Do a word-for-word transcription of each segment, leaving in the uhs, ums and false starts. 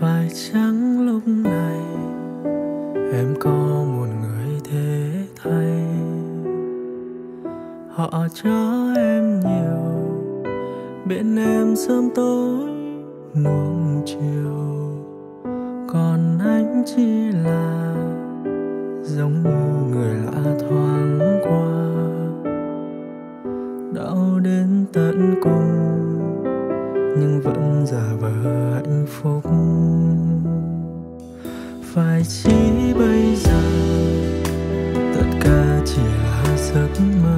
Phải chăng lúc này em có một người thế thay, họ cho em nhiều, bên em sớm tối nuông chiều, còn anh chỉ là giống như người lạ thoáng qua, đau đến tận cùng nhưng vẫn giả vờ hạnh phúc. Phải chỉ bây giờ tất cả chỉ là giấc mơ,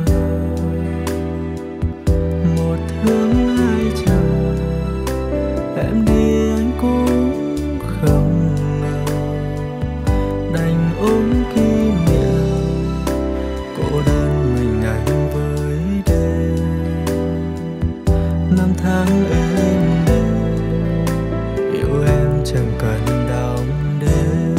một thương hai chờ, em đi anh cũng không ngờ, đành ôm kỷ niệm cô đơn mình anh với đêm. Năm tháng êm đềm yêu em chẳng cần đong đếm,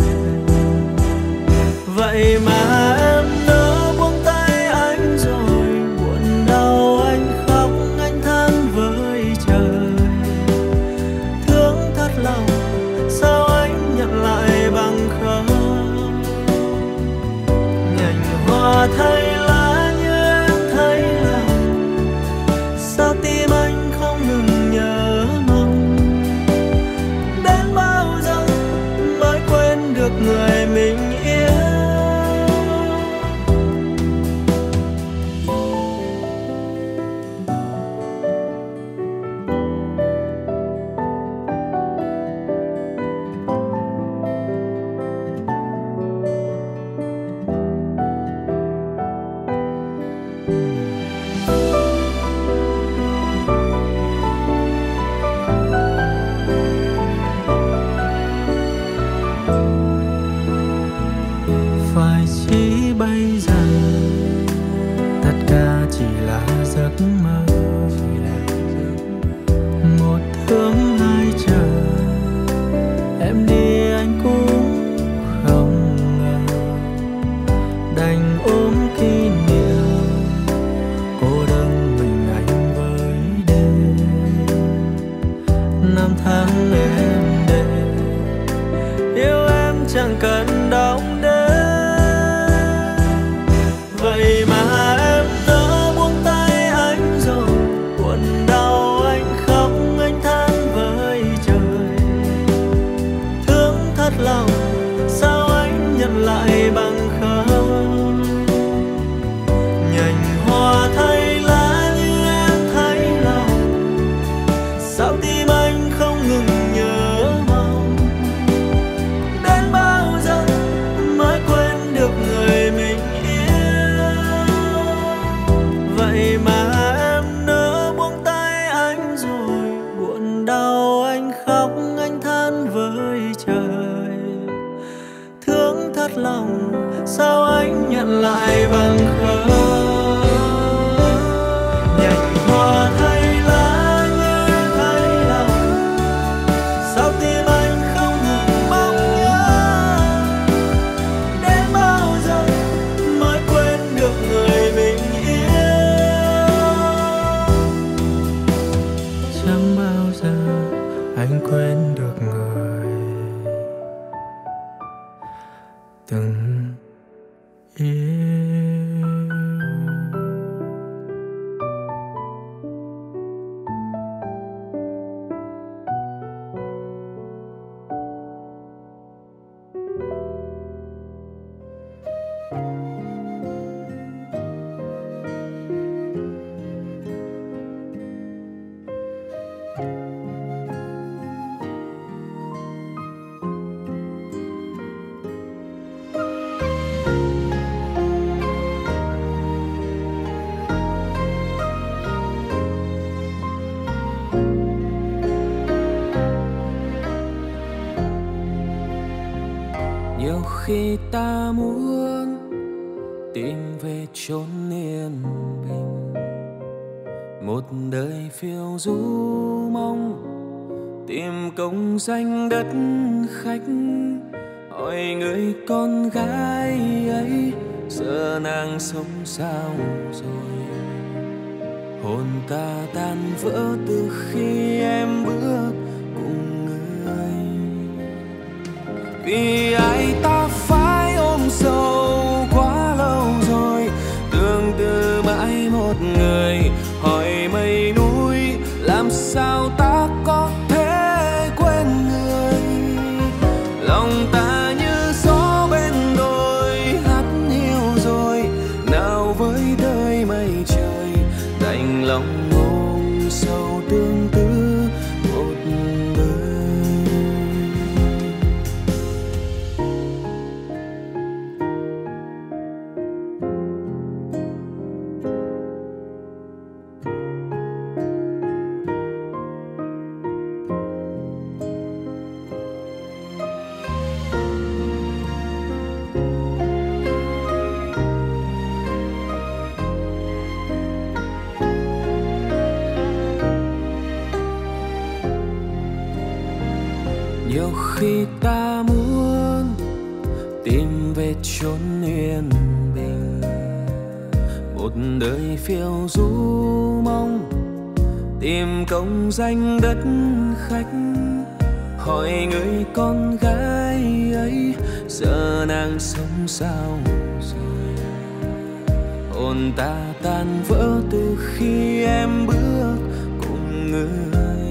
vậy mà em nỡ buông tay anh rồi, buồn đau anh khóc anh than với trời. Thương thật lòng sao anh nhận lại bằng không, nhành hoa thay lá như em thấy lòng, sao tim anh không ngừng nhớ mong. Đến bao giờ mới quên được người mình yêu. Phải chỉ bây giờ tất cả chỉ là giấc mơ, một thương hai chờ, em đi anh cũng không ngờ, đành ôm kỷ niệm cô đơn mình anh với đêm. Năm tháng êm đềm yêu em chẳng cần đong đếm, vậy mà em nỡ buông tay anh rồi, buồn đau anh khóc anh than với trời. Thương thật lòng sao anh nhận lại bằng không, nhành hoa thay lá như em thấy lòng, sao tim anh không ngừng nhớ mong. Đến bao giờ mới quên được người mình yêu, vậy mà em nỡ buông tay anh rồi, buồn đau anh khóc anh than với trời. Thương thật lòng sao anh nhận lại bằng không, nhành hoa thay lá như em thấy lòng, sao tim anh không ngừng mong nhớ. Đến bao giờ mới quên được người mình yêu, chẳng bao giờ anh quên được người từng yêu. Nhiều khi ta muốn tìm về chốn yên bình, một đời phiêu du mong tìm công danh đất khách. Hỏi người con gái ấy giờ nàng sống sao rồi, hồn ta tan vỡ từ khi em bước cùng người. Nhiều khi ta muốn tìm về chốn yên bình, một đời phiêu du mong tìm công danh đất khách. Hỏi người con gái ấy giờ nàng sống sao rồi, hồn ta tan vỡ từ khi em bước cùng người.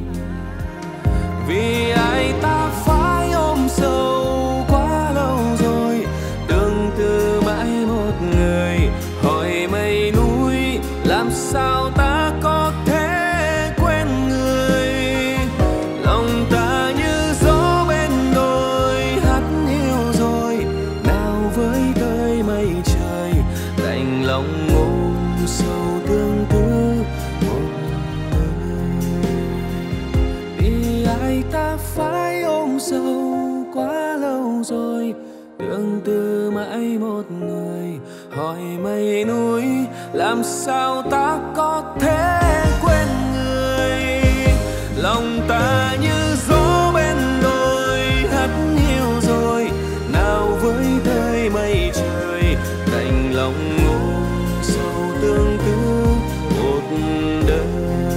Vì ai ta phải ôm sâu quá lâu rồi, tương tư mãi một người. Hỏi mây núi làm sao ta có thể quên người. Lòng ta như gió bên đồi hát hiu rồi, nào với tới mây trời đành lòng ôm sâu tương tư một người. Vì ai ta phải ôm sâu quá lâu rồi, tương tư mãi một người. Hỏi mây núi làm sao ta có thể quên người. Lòng ta như gió bên đồi hát hiu rồi, nào với tới mây trời đành lòng ôm sâu tương tư một đời.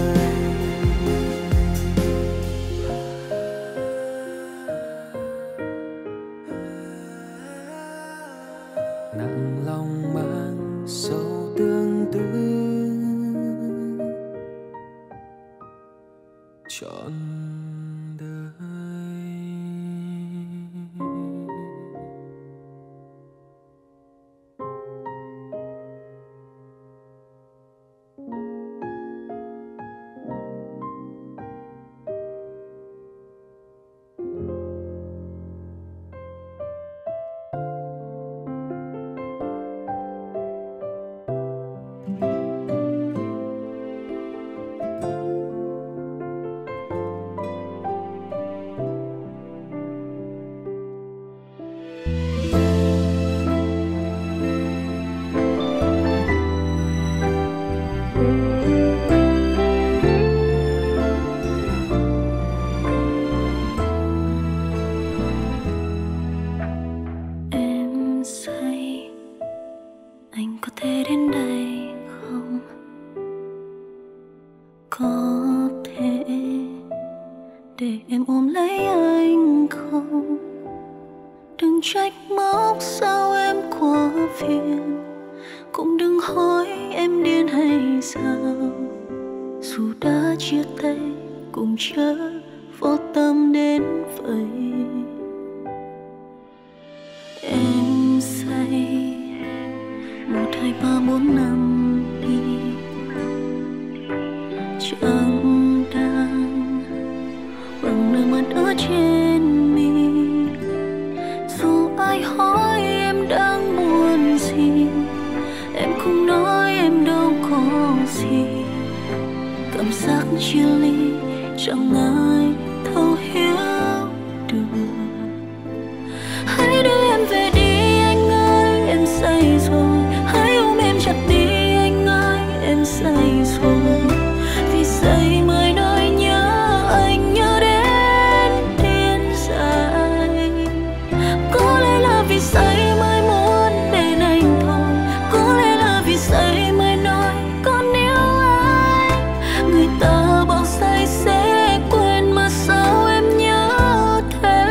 Nặng lòng mang sâu tương tư trọn đời. Em say, anh có thể đến đây không? Có thể để em ôm lấy anh không? Đừng trách móc sao em quá phiền, cũng đừng hỏi em điên hay sao. Dù đã chia tay cũng chớ vô tâm đến vậy. Em say một hai ba bốn năm đi, chẳng đang bằng nước mắt ở trên mi. Dù ai hỏi em đang buồn gì, em không nói em đâu có gì. Cảm giác chia ly chẳng ai thấu hiểu được. Hãy đưa em về đi anh ơi, em say rồi. Hãy ôm em chặt đi anh ơi, em say rồi. Vì say mới nói nhớ anh, nhớ đến điên dại. Có lẽ là vì say mới muốn bên anh thôi. Có lẽ là vì say mới nói còn yêu anh. Người ta bảo say sẽ quên mà sao em nhớ thế.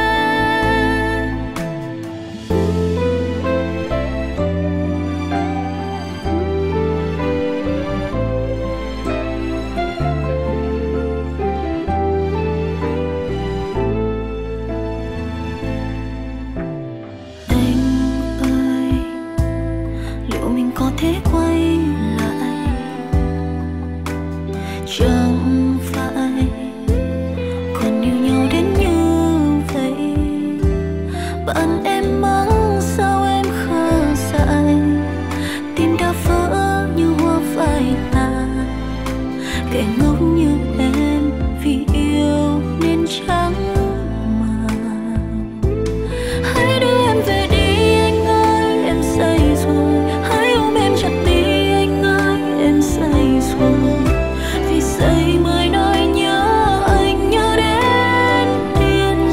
Có thể quay lại, chẳng phải còn yêu nhau đến như vậy. Bạn em mắng sao em khờ dại, tim đã vỡ như hoa phai tàn. Kẻ ngốc như em vì yêu nên chẳng màng. Hãy đưa em về đi anh ơi, em say rồi. Hãy ôm em chặt đi anh ơi, em say rồi. Vì say mới nói nhớ anh, nhớ đến điên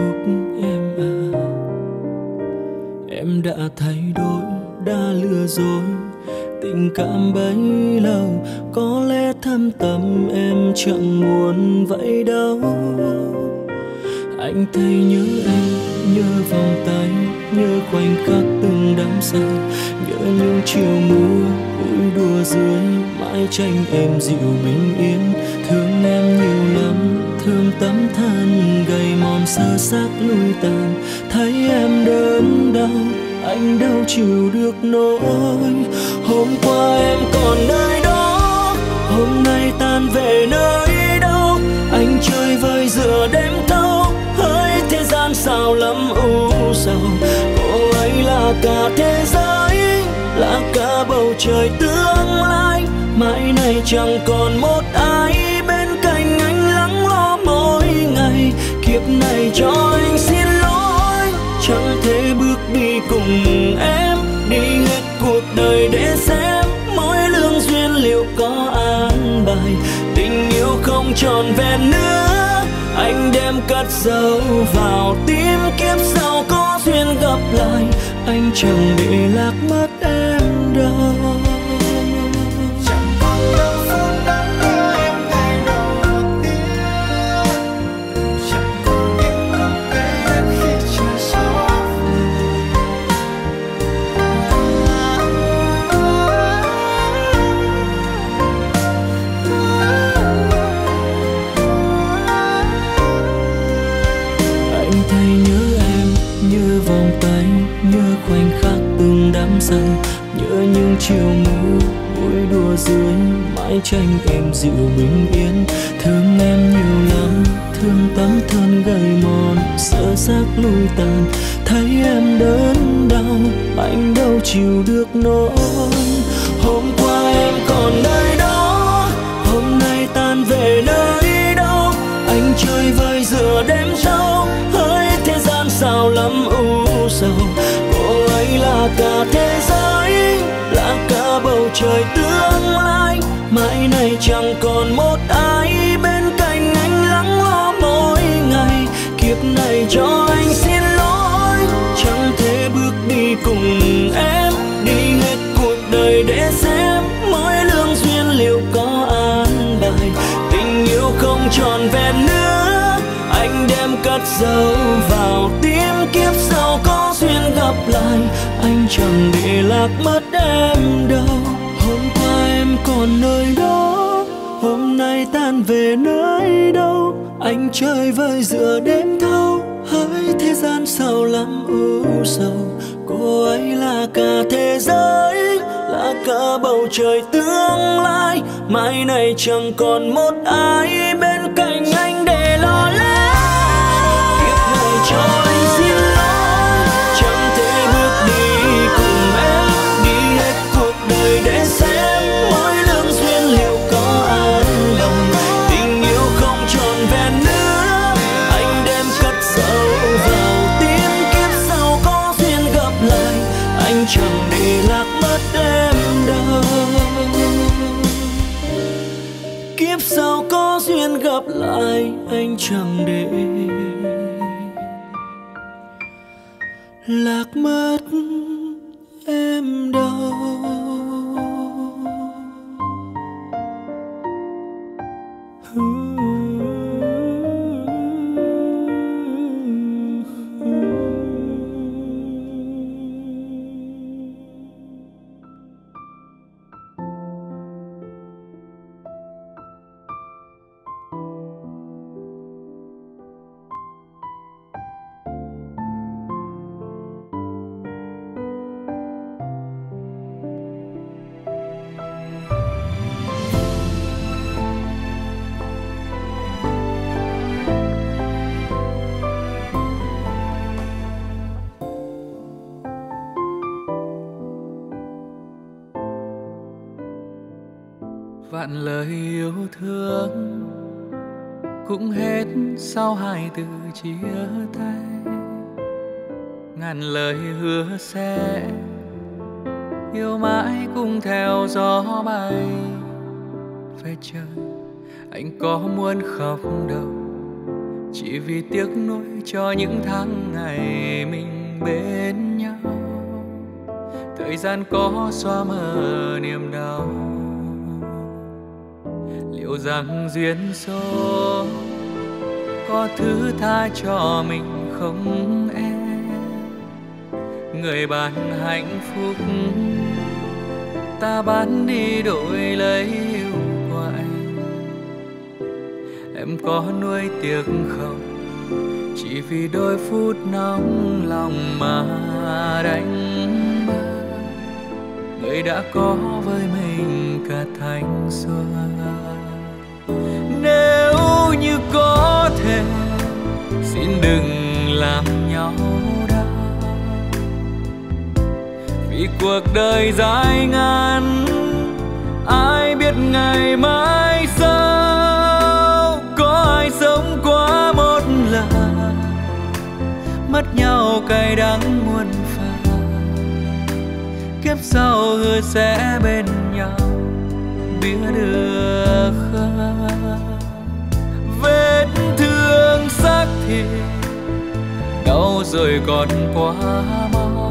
thúc em à. Em đã thay đổi, đã lừa dối, tình cảm bấy lâu có lẽ thâm tâm em chẳng muốn vậy đâu. Anh thấy nhớ em, nhớ vòng tay, nhớ khoảnh khắc từng đắm say, nhớ những chiều mưa vui đùa dưới mái tranh em dịu bình yên. Thương em nhiều lắm, thương tấm thân gầy mòn sơ xác lui tàn, thấy em đớn đau anh đâu chịu được nỗi. Hôm qua em còn nơi đó, hôm nay tan về nơi đâu. Anh chơi vơi giữa đêm thâu, hỡi thế gian sao lắm u sầu. Cô ấy là cả thế giới, là cả bầu trời tương lai. Mãi này chẳng còn một ai bên cạnh anh lắng lo mỗi ngày. Kiếp này cho anh xin lỗi, chẳng thể bước đi cùng em, đi hết cuộc đời để xem mỗi lương duyên liệu có an bài. Tình yêu không tròn vẹn nữa, anh đem cất dấu vào tim. Kiếp sau có duyên gặp lại, anh chẳng để lạc mất em đâu. Khoảnh khắc từng đắm say, nhớ những chiều mưa vui đùa dưới mái tranh em dịu bình yên. Thương em nhiều lắm, thương tấm thân gầy mòn sơ xác lui tàn, thấy em đớn đau anh đâu chịu được nỗi. Hôm qua em còn nơi đó, hôm nay tan về nơi đâu. Anh chơi vơi giữa đêm thâu, hỡi thế gian sao lắm u sầu. Cô ấy là cả thế giới, là cả bầu trời tương lai. Mãi này chẳng còn một ai bên cạnh anh lắng lo mỗi ngày. Kiếp này cho anh xin lỗi, chẳng thể bước đi cùng em, đi hết cuộc đời để xem mỗi lương duyên liệu có an bài. Tình yêu không tròn vẹn nữa, anh đem cất dấu vào tim. Kiếp sau có duyên gặp lại, anh chẳng để lạc mất em đâu. Hôm qua em còn nơi đó, hôm nay tan về nơi đâu. Anh chơi vơi giữa đêm thâu, hỡi thế gian sao lắm u sầu. Cô ấy là cả thế giới, là cả bầu trời tương lai. Mai này chẳng còn một ai bên cạnh anh để lo lắng. Kiếp này cho anh xin lỗi, chẳng thể bước đi cùng em, đi hết cuộc đời để xem mỗi lương duyên liệu có an lòng. Tình yêu không tròn vẹn nữa, anh đem cất dấu vào tim. Kiếp sau có duyên gặp lại, anh chẳng để lạc mất em đâu. Kiếp sau có duyên gặp lại, anh chẳng để lạc mất em đâu. Vạn lời yêu thương cũng hết sau hai từ chia tay. Ngàn lời hứa sẽ yêu mãi cùng theo gió bay. Về trời anh có muốn khóc đâu, chỉ vì tiếc nuối cho những tháng ngày mình bên nhau. Thời gian có xóa mờ niềm đau, liệu rằng duyên số có thứ tha cho mình không em? Người bạn hạnh phúc ta bán đi đổi lấy yêu của anh. Em có nuối tiếc không, chỉ vì đôi phút nóng lòng mà đánh mất người đã có với mình cả thanh xuân. Nếu như có thể xin đừng làm nhau đau, vì cuộc đời dài ngắn ai biết ngày mai sau. Có ai sống quá một lần, mất nhau cay đắng muôn phần. Kiếp sau hứa sẽ bên nhau, biết được không? Vết thương xác thịt đau rồi còn quá mau,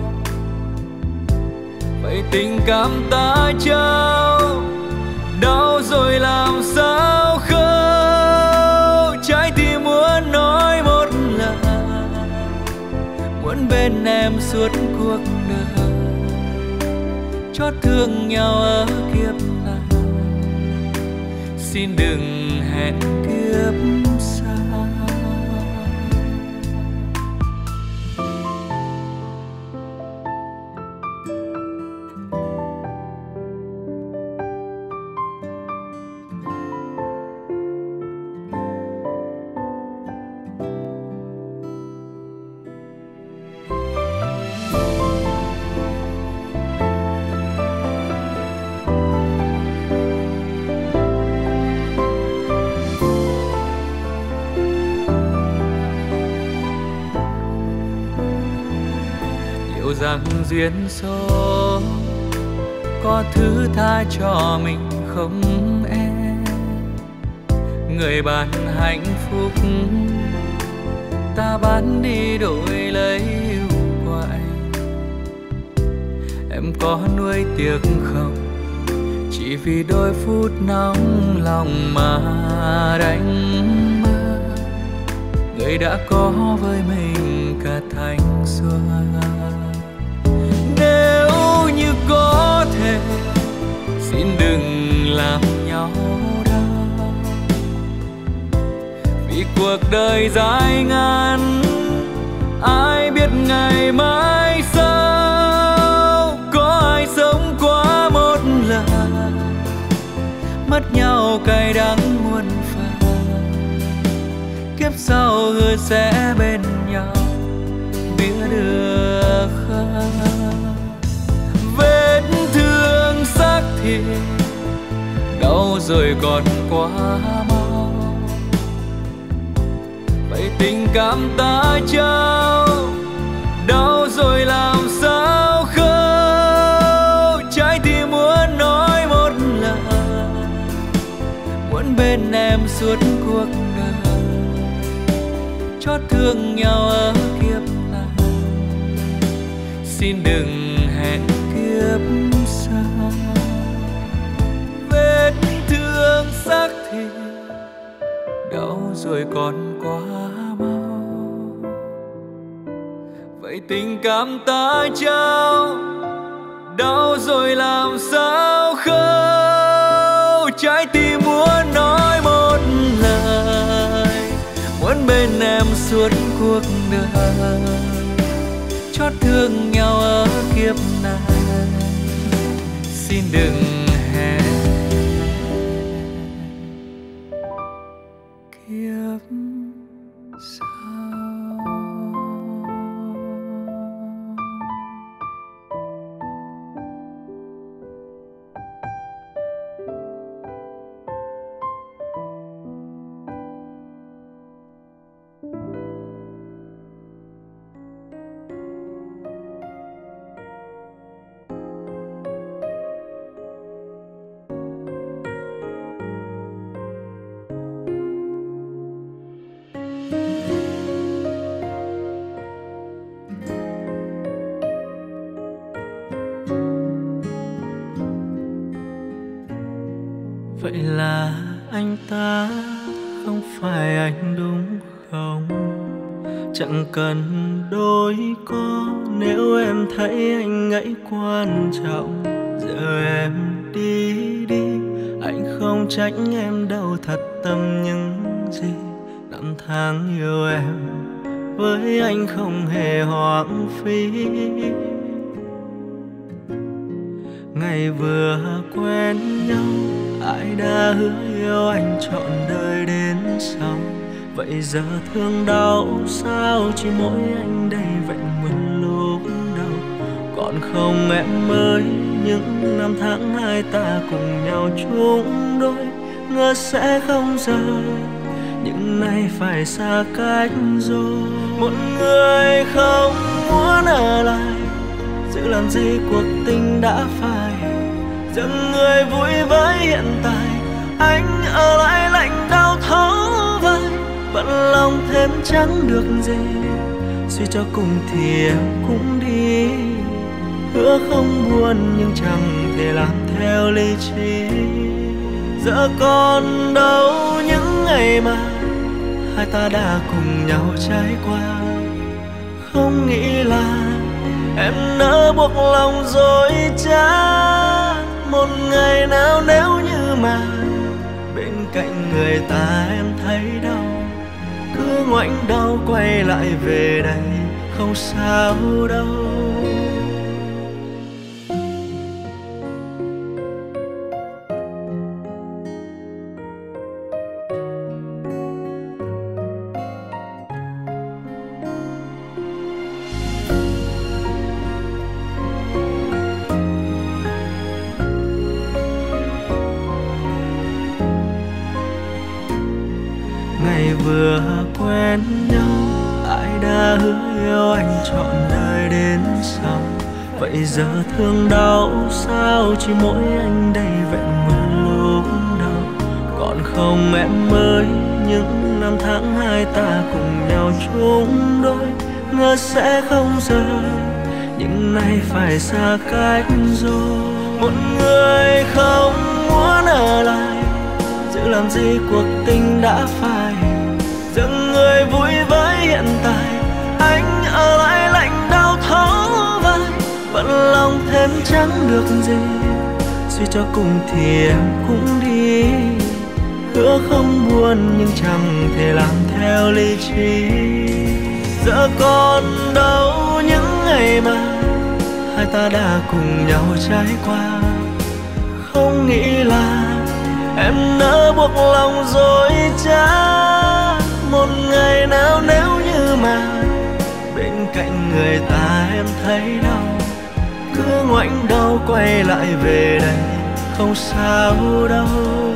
vậy tình cảm ta trao đau rồi làm sao khâu. Trái tim muốn nói một lần, muốn bên em suốt cuộc đời, chót thương nhau ở kiếp này, xin đừng hẹn kiếp sau. Rằng duyên số có thứ tha cho mình không em? Người bạn hạnh phúc ta bán đi đổi lấy yêu của anh. Em có nuối tiếc không, chỉ vì đôi phút nóng lòng mà đánh mất người đã có với mình cả thanh xuân. Nếu như có thể xin đừng làm nhau đau, vì cuộc đời dài ngắn ai biết ngày mai sau. Có ai sống quá một lần, mất nhau cay đắng muôn phần. Kiếp sau hứa sẽ bên nhau, biết được không? Vết thương xác thịt đau rồi còn quá mau, vậy tình cảm ta trao đau rồi làm sao khâu. Trái tim muốn nói một lần, muốn bên em suốt cuộc đời, chót thương nhau ở kiếp này, xin đừng hẹn kiếp sau. Vết thương xác thịt đau rồi còn quá mau, vậy tình cảm ta trao đau rồi làm sao khâu. Trái tim muốn nói một lời, muốn bên em suốt cuộc đời, chót thương nhau ở kiếp này, xin đừng hẹn kiếp sau. Vậy là anh ta không phải anh đúng không? Chẳng cần đôi co nếu em thấy anh ấy quan trọng. Giờ em đi đi, anh không trách em đâu, thật tâm những gì năm tháng yêu em với anh không hề hoang phí. Ngày vừa quen nhau ai đã hứa yêu anh trọn đời đến sau. Vậy giờ thương đau sao chỉ mỗi anh đây vẹn nguyên lúc đầu. Còn không em ơi, những năm tháng hai ta cùng nhau chung đôi, ngờ sẽ không rời nhưng nay phải xa cách rồi. Một người không muốn ở lại, giữ làm gì cuộc tình đã phai. Dừng người vui với hiện tại, anh ở lại lạnh đau thấu vai. Bận lòng thêm chẳng được gì, suy cho cùng thì em cũng đi. Hứa không buồn nhưng chẳng thể làm theo lý trí. Giờ còn đâu những ngày mà hai ta đã cùng nhau trải qua. Không nghĩ là em nỡ buộc lòng dối trá. Một ngày nào nếu như mà bên cạnh người ta em thấy đau, cứ ngoảnh đầu quay lại về đây không sao đâu. Vừa quen nhau ai đã hứa yêu anh trọn đời đến sau. Vậy giờ thương đau sao chỉ mỗi anh đây vẹn nguyên lúc đầu. Còn không em ơi, những năm tháng hai ta cùng nhau chung đôi, ngờ sẽ không rời nhưng nay phải xa cách rồi. Một người không muốn ở lại, giữ làm gì cuộc tình đã phai. Dừng người vui với hiện tại, anh ở lại lạnh đau thấu vai. Bận lòng thêm chẳng được gì, suy cho cùng thì em cũng đi. Hứa không buồn nhưng chẳng thể làm theo lý trí. Giờ còn đâu những ngày mà hai ta đã cùng nhau trải qua. Không nghĩ là em nỡ buộc lòng dối trá. Một ngày nào nếu như mà bên cạnh người ta em thấy đau, cứ ngoảnh đầu quay lại về đây không sao đâu.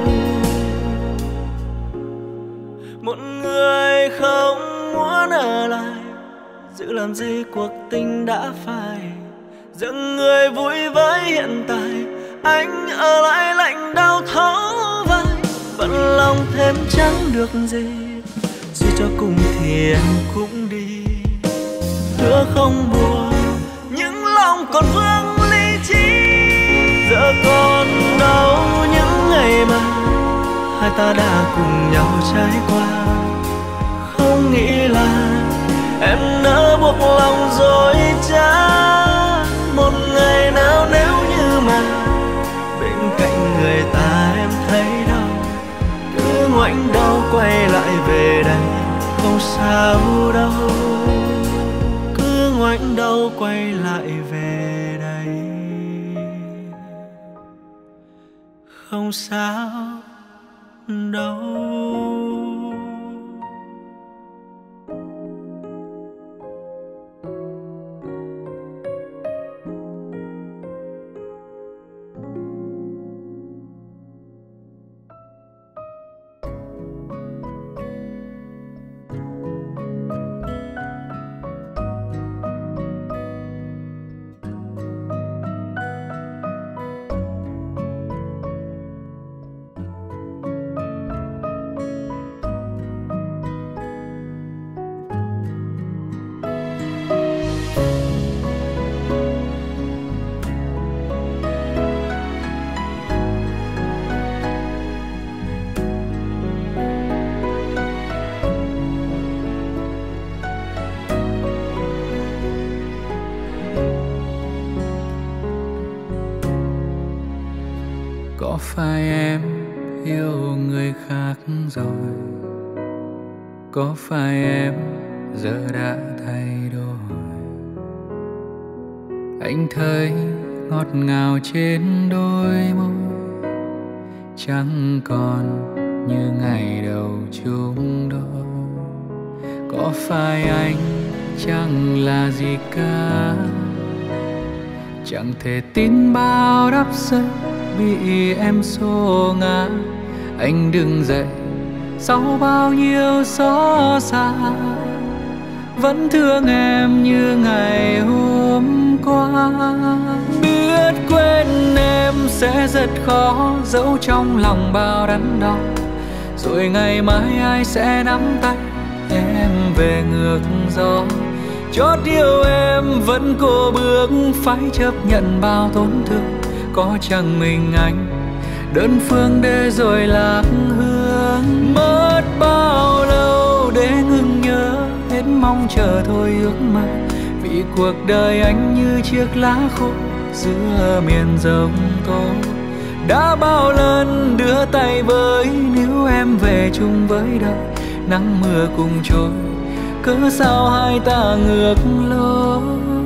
Một người không muốn ở lại, giữ làm gì cuộc tình đã phai. Dừng người vui với hiện tại, anh ở lại lạnh đau thấu vai. Bận lòng thêm chẳng được gì, suy cho cùng thì em cũng đi. Hứa không buồn nhưng lòng còn vương lý trí. Giờ còn đâu những ngày mà hai ta đã cùng nhau trải qua. Không nghĩ là em nỡ buộc lòng dối trá. Một ngày nào nếu như mà bên cạnh người ta em thấy đau, cứ ngoảnh đầu quay lại về đây không sao đâu. Cứ ngoảnh đầu quay lại về đây không sao đâu. phải em yêu người khác rồi? Có phải em giờ đã thay đổi? Anh thấy ngọt ngào trên đôi môi, chẳng còn như ngày đầu chung đôi. Có phải anh chẳng là gì cả, chẳng thể tin bao đắp giấc bị em xô ngã. Anh đứng dậy sau bao nhiêu xót xa, vẫn thương em như ngày hôm qua. Biết quên em sẽ rất khó, giấu trong lòng bao đắn đo. Rồi ngày mai ai sẽ nắm tay em về ngược gió. Chót yêu em vẫn cố bước, phải chấp nhận bao tổn thương. Có chẳng mình anh đơn phương để rồi lạc hương. Mất bao lâu để ngừng nhớ, hết mong chờ thôi ước mơ. Vì cuộc đời anh như chiếc lá khô giữa miền giông tố. Đã bao lần đưa tay với, nếu em về chung với đời. Nắng mưa cùng trôi, cớ sao hai ta ngược lối.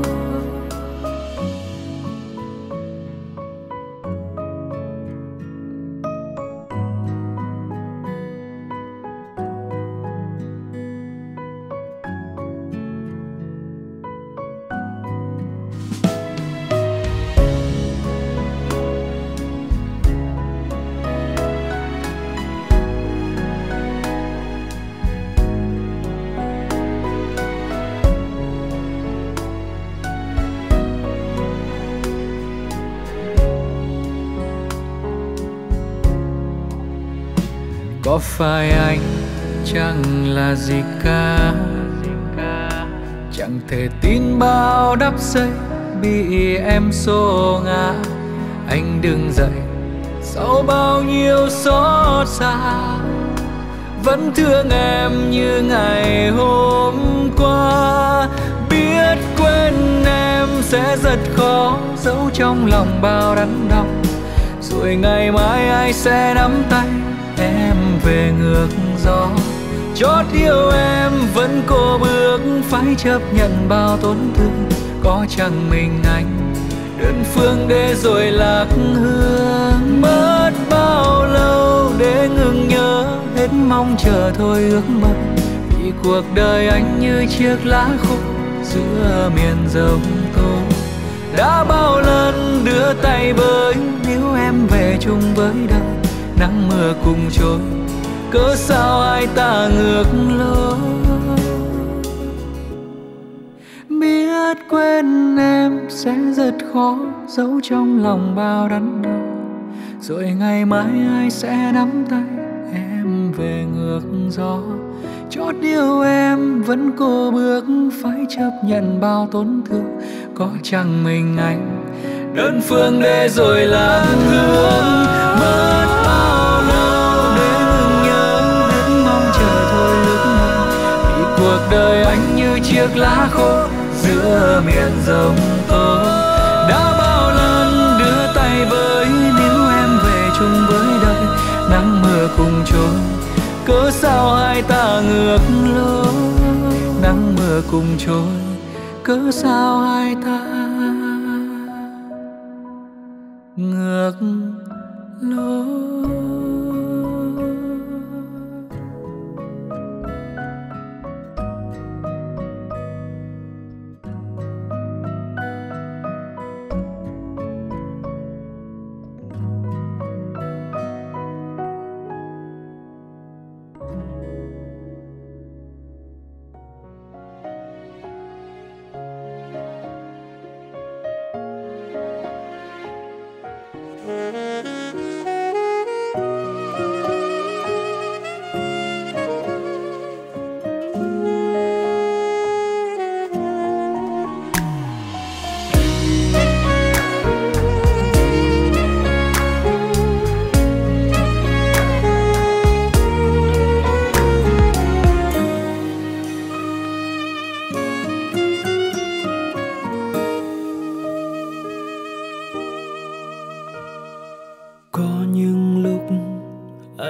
Có phải anh chẳng là gì cả, chẳng thể tin bao đắp giấy bị em xô ngã. Anh đứng dậy sau bao nhiêu xót xa, vẫn thương em như ngày hôm qua. Biết quên em sẽ rất khó, giấu trong lòng bao đắn đau. Rồi ngày mai ai sẽ nắm tay em về ngược gió. Chót yêu em vẫn cố bước, phải chấp nhận bao tổn thương. Có chẳng mình anh đơn phương để rồi lạc hương. Mất bao lâu để ngừng nhớ, hết mong chờ thôi ước mơ. Vì cuộc đời anh như chiếc lá khô giữa miền giông tố. Đã bao lần đưa tay với, nếu em về chung với đời. Nắng mưa cùng trôi, cớ sao hai ta ngược lối. Biết quên em sẽ rất khó, giấu trong lòng bao đắn đau. Rồi ngày mai ai sẽ nắm tay em về ngược gió. Chót yêu em vẫn cố bước, phải chấp nhận bao tổn thương. Có chẳng mình anh đơn phương để rồi lạc hương. Mất bao lâu để ngừng nhớ, hết mong chờ thôi ước mơ. Vì cuộc đời anh như chiếc lá khô giữa miền giông tố. Đã bao lần đưa tay với, nếu em về chung với đời. Nắng mưa cùng trôi, cớ sao hai ta ngược lối. Nắng mưa cùng trôi, cớ sao hai ta ngược lối.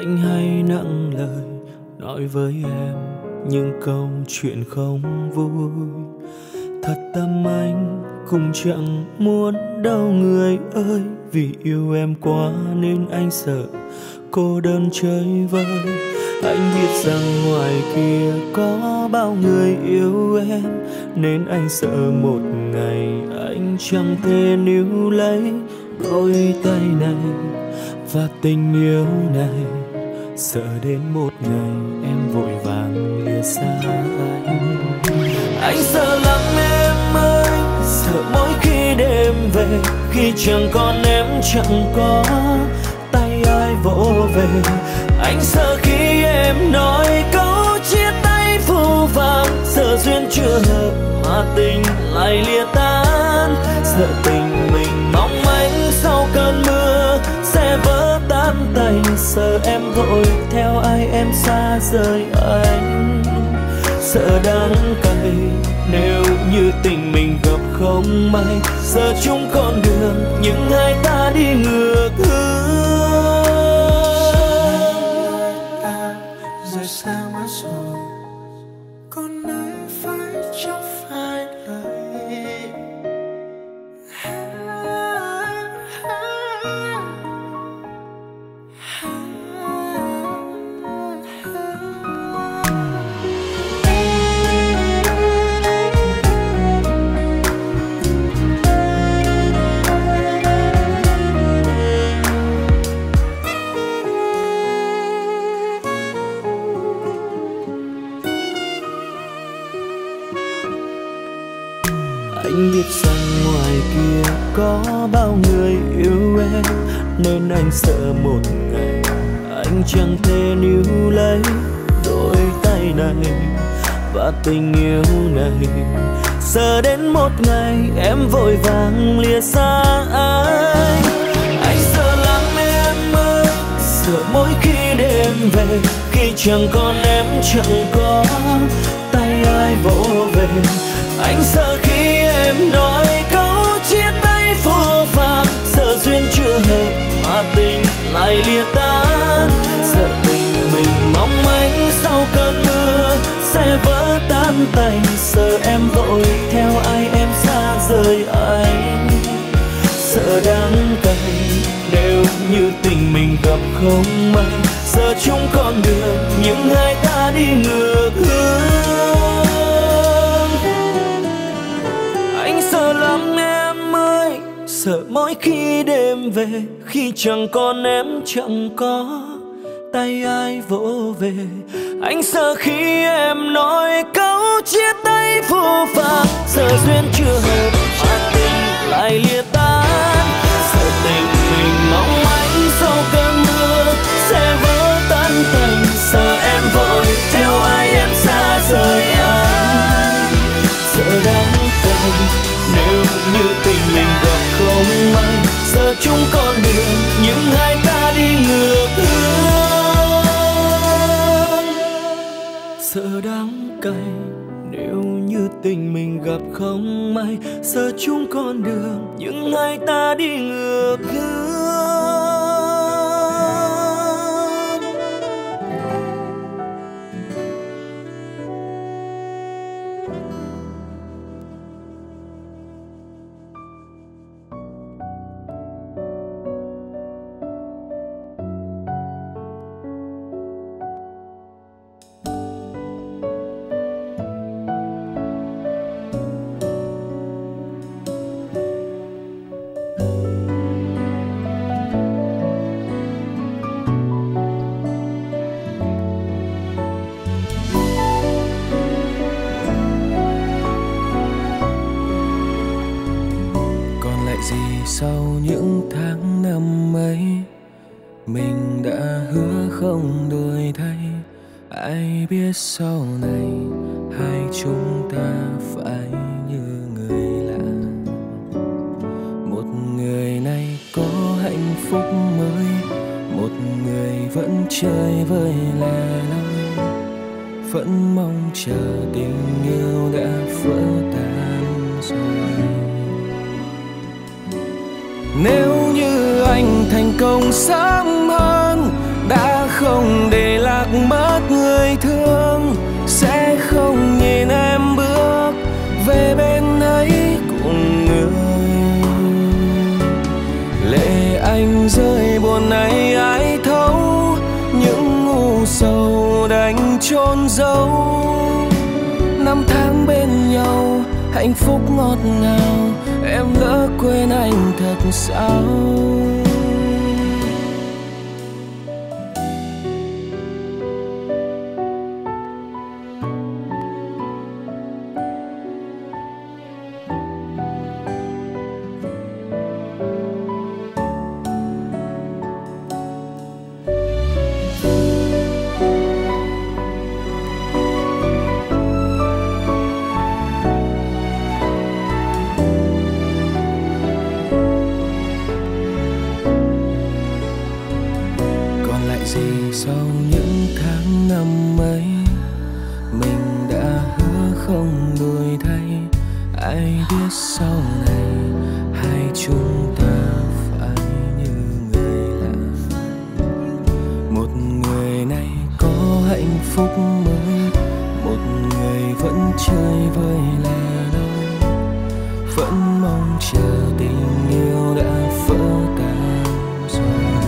anh hay nặng lời nói với em những câu chuyện không vui. Thật tâm anh cũng chẳng muốn đâu người ơi, vì yêu em quá nên anh sợ cô đơn chơi vơi. Anh biết rằng ngoài kia có bao người yêu em, nên anh sợ một ngày anh chẳng thể níu lấy đôi tay này và tình yêu này. Sợ đến một ngày em vội vàng lìa xa anh. Anh sợ lắm em ơi, sợ mỗi khi đêm về, khi chẳng còn em chẳng có tay ai vỗ về. Anh sợ khi em nói câu chia tay phũ phàng, sợ duyên chưa hợp mà tình lại lìa tan. Sợ tình mình mong manh sau cơn mưa sẽ vỡ tan tành. Sợ em vội theo ai em xa rời anh. Sợ đắng cay nếu như tình mình gặp không may, giờ chung con đường nhưng hai ta đi ngược hướng. Ta rời xa mất rồi, còn ai phải chắc phải lời. Anh biết rằng ngoài kia có bao người yêu em, nên anh sợ một ngày anh chẳng thể níu lấy đôi tay này và tình yêu này. Sợ đến một ngày em vội vàng lìa xa anh. Anh sợ lắm em ơi, sợ mỗi khi đêm về, khi chẳng còn em chẳng có tay ai vỗ về. Anh sợ khi em nói câu chia tay phũ phàng, sợ duyên chưa hợp mà tình lại lìa tan. Sợ tình mình mong manh sau cơn mưa sẽ vỡ tan tành. Sợ em vội theo ai em xa rời anh. Sợ đắng cay nếu như tình mình gặp không may, giờ chung con đường nhưng hai ta đi ngược hướng. Anh sợ lắm em ơi, sợ mỗi khi đêm về, khi chẳng còn em chẳng có tay ai vỗ về. Anh sợ khi em nói câu chia tay phũ phàng, sợ duyên chưa hợp mà tình lại lìa tan. Sợ tình mình mong manh sau cơn mưa sẽ vỡ tan tành. Sợ em vội theo ai em xa rời anh. Sợ đắng cay nếu như tình mình gặp không may, giờ chung con đường nhưng hai ta đi ngược hướng. Sợ đắng cay nếu như tình mình gặp không may, giờ chung con đường nhưng hai ta đi ngược hướng. Sau những tháng năm ấy, mình đã hứa không đổi thay. Ai biết sau này hai chúng ta phải như người lạ. Một người này có hạnh phúc mới, một người vẫn chơi vơi lẻ loi, vẫn mong chờ tình yêu đã vỡ tan rồi. Nếu như anh thành công sớm hơn, đã không chôn giấu. Năm tháng bên nhau hạnh phúc ngọt ngào, em lỡ quên anh thật sao? Sau những tháng năm ấy, mình đã hứa không đổi thay. Ai biết sau này hai chúng ta phải như người lạ. Một người này có hạnh phúc mới, một người vẫn chơi vơi lẻ loi, vẫn mong chờ tình yêu đã vỡ tan rồi.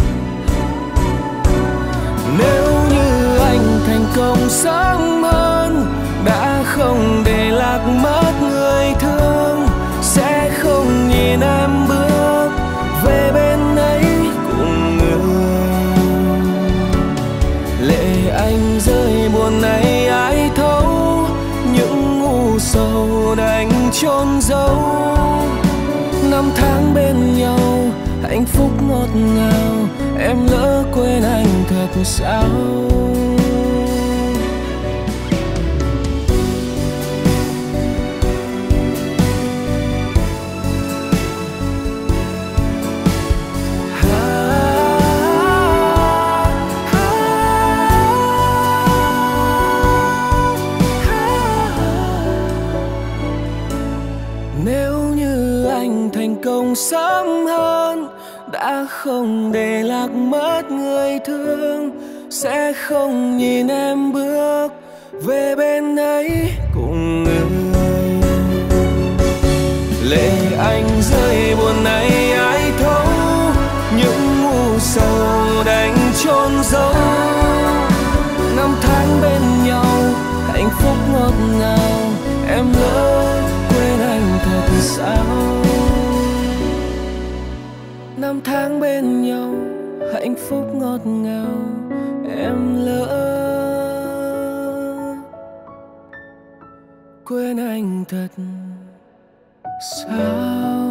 Nếu như anh thành công sớm hơn, đã không để lạc mất người thương, sẽ không nhìn em bước về bên ấy cùng người. Lệ anh rơi buồn này ai thấu, những ngu sầu đành chôn giấu. Năm tháng bên nhau hạnh phúc ngọt ngào, em lỡ quên anh thật sao? Nếu như anh thành công sớm hơn, đã không để lạc mất người thương, sẽ không nhìn em bước về bên ấy cùng người. Lệ anh rơi buồn này ai thấu, những ngu sầu đành chôn giấu. Năm tháng bên nhau hạnh phúc ngọt ngào, em lỡ quên anh thật sao? Năm tháng bên nhau hạnh phúc ngọt ngào, em lỡ quên anh thật sao?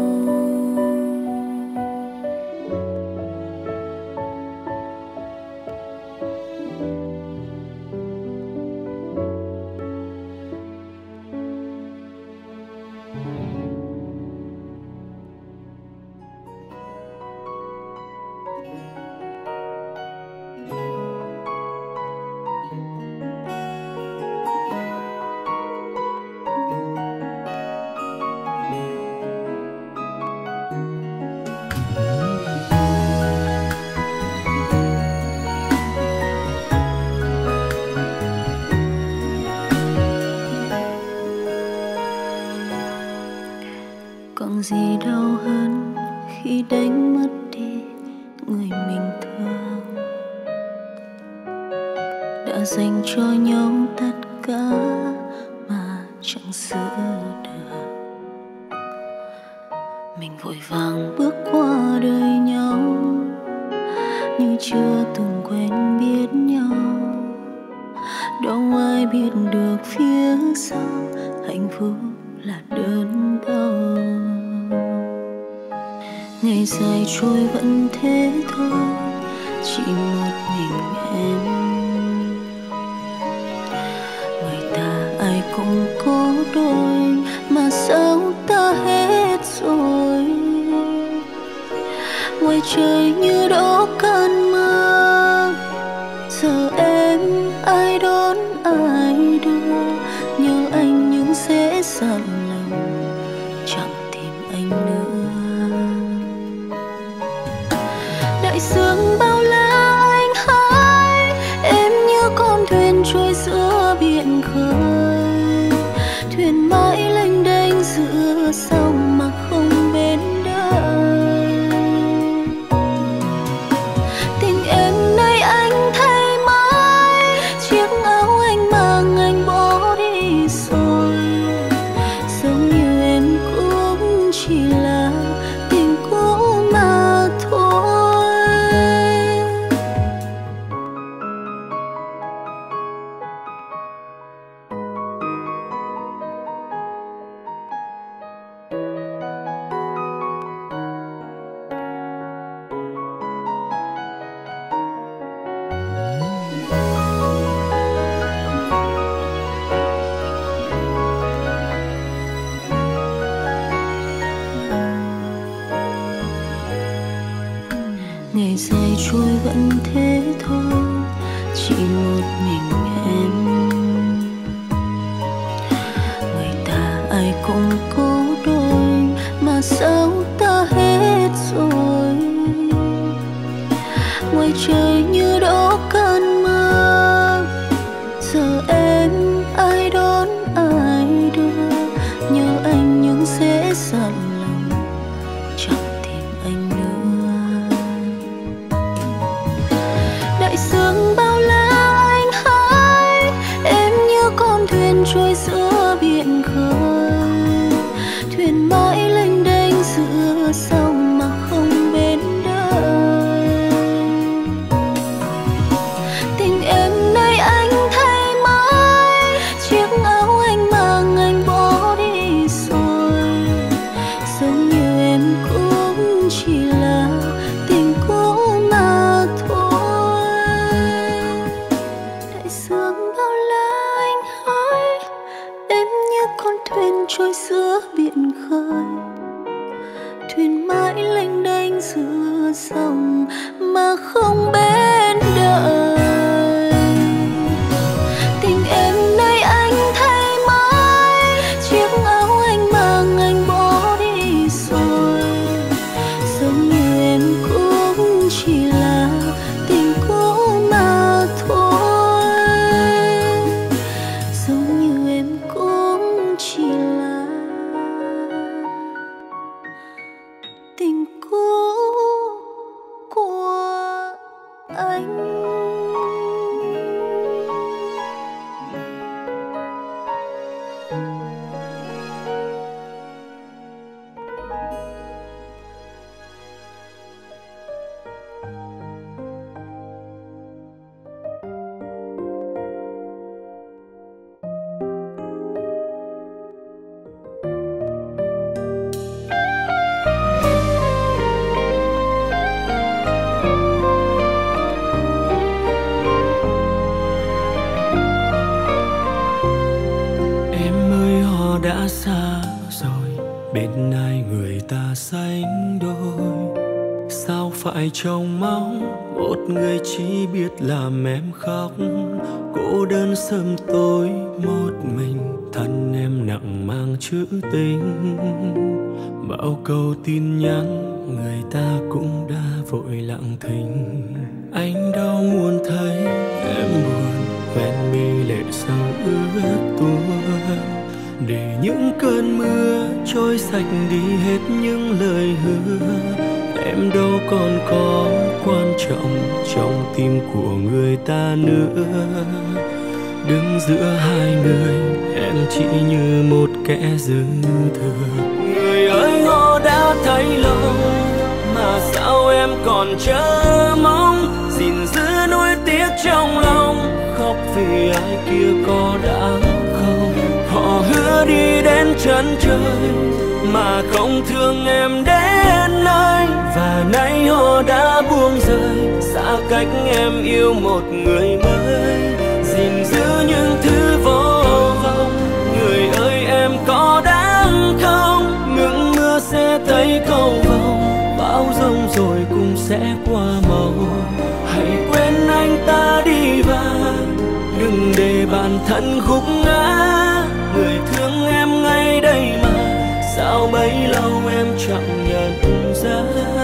Còn gì đau hơn khi đánh mất đi người mình thương, đã dành cho nhau tất cả mà chẳng giữ được. Mình vội vàng bước qua đời nhau như chưa từng quen biết nhau. Đâu ai biết được phía sau hạnh phúc là đớn đau. Ngày dài trôi vẫn thế thôi, chỉ một mình em. Người ta ai cũng có đôi, mà sao ta hết rồi. Ngoài trời như đổ cơn mưa, giờ em ai đón ai đưa. Nhớ anh nhưng sẽ dặn lòng, chẳng tìm anh nữa. Đại dương bao la anh hãi, em như con thuyền trôi giữa biển khơi. Thuyền mãi lênh đênh giữa sông mà không bên đời. Tình em nay anh thay mãi, chỉ trôi vẫn thế thôi, chỉ một mình em. Người ta ai cũng có đôi, mà sao ta hết rồi. Ngoài trời như đó cơn mưa, giờ em ai đón ai đưa. Nhớ anh nhưng sẽ dặn lòng, chẳng tìm anh nữa. Đại dương bao la anh hỡi, em như con thuyền trôi giữa biển khơi. Thuyền mãi lênh đênh giữa sông mà không bến đời. Tình em nơi anh thay mới, chiếc áo anh mang anh bỏ đi rồi. Giống như em cũng chỉ là tình cũ mà thôi. Đại dương bao la anh hỡi, em như con thuyền trôi giữa biển khơi. Thuyền mãi lênh đênh giữa sông mà không bến đời. Tình em nơi anh thay mới, chiếc áo anh mang anh bỏ đi rồi. Giống như em cũng chỉ là tình cũ mà thôi. Giống như em cũng chỉ là tình cũ của anh. Em ơi họ đã xa rồi, bên ai người ta sánh đôi. Sao phải trông mong một người chỉ biết làm em khóc. Cô đơn sớm tối một mình, thân em nặng mang chữ tình. Bao câu tin nhắn người ta cũng đã vội lặng thinh. Anh đâu muốn thấy em buồn, quen mi lệ sâu ướt tuôn. Để những cơn mưa trôi sạch đi hết những lời hứa. Em đâu còn có quan trọng trong tim của người ta nữa. Đứng giữa hai người em chỉ như một kẻ dư thừa. Người ơi họ đã thấy lâu, mà sao em còn chờ mong. Gìn giữ nuối tiếc trong lòng, khóc vì ai kia có đáng không. Họ hứa đi đến chân trời, mà không thương em đến nơi. Và nay họ đã buông rơi, xa cách em yêu một người mới. Gìn giữ những thứ vô vọng, người ơi em có đáng không. Ngừng mưa sẽ thấy cầu vồng, bão giông rồi cũng sẽ qua màu. Hãy quên anh ta đi và đừng để bản thân khúc ngã. Người thương em ngay đây mà, sao bấy lâu em chẳng nhận ra.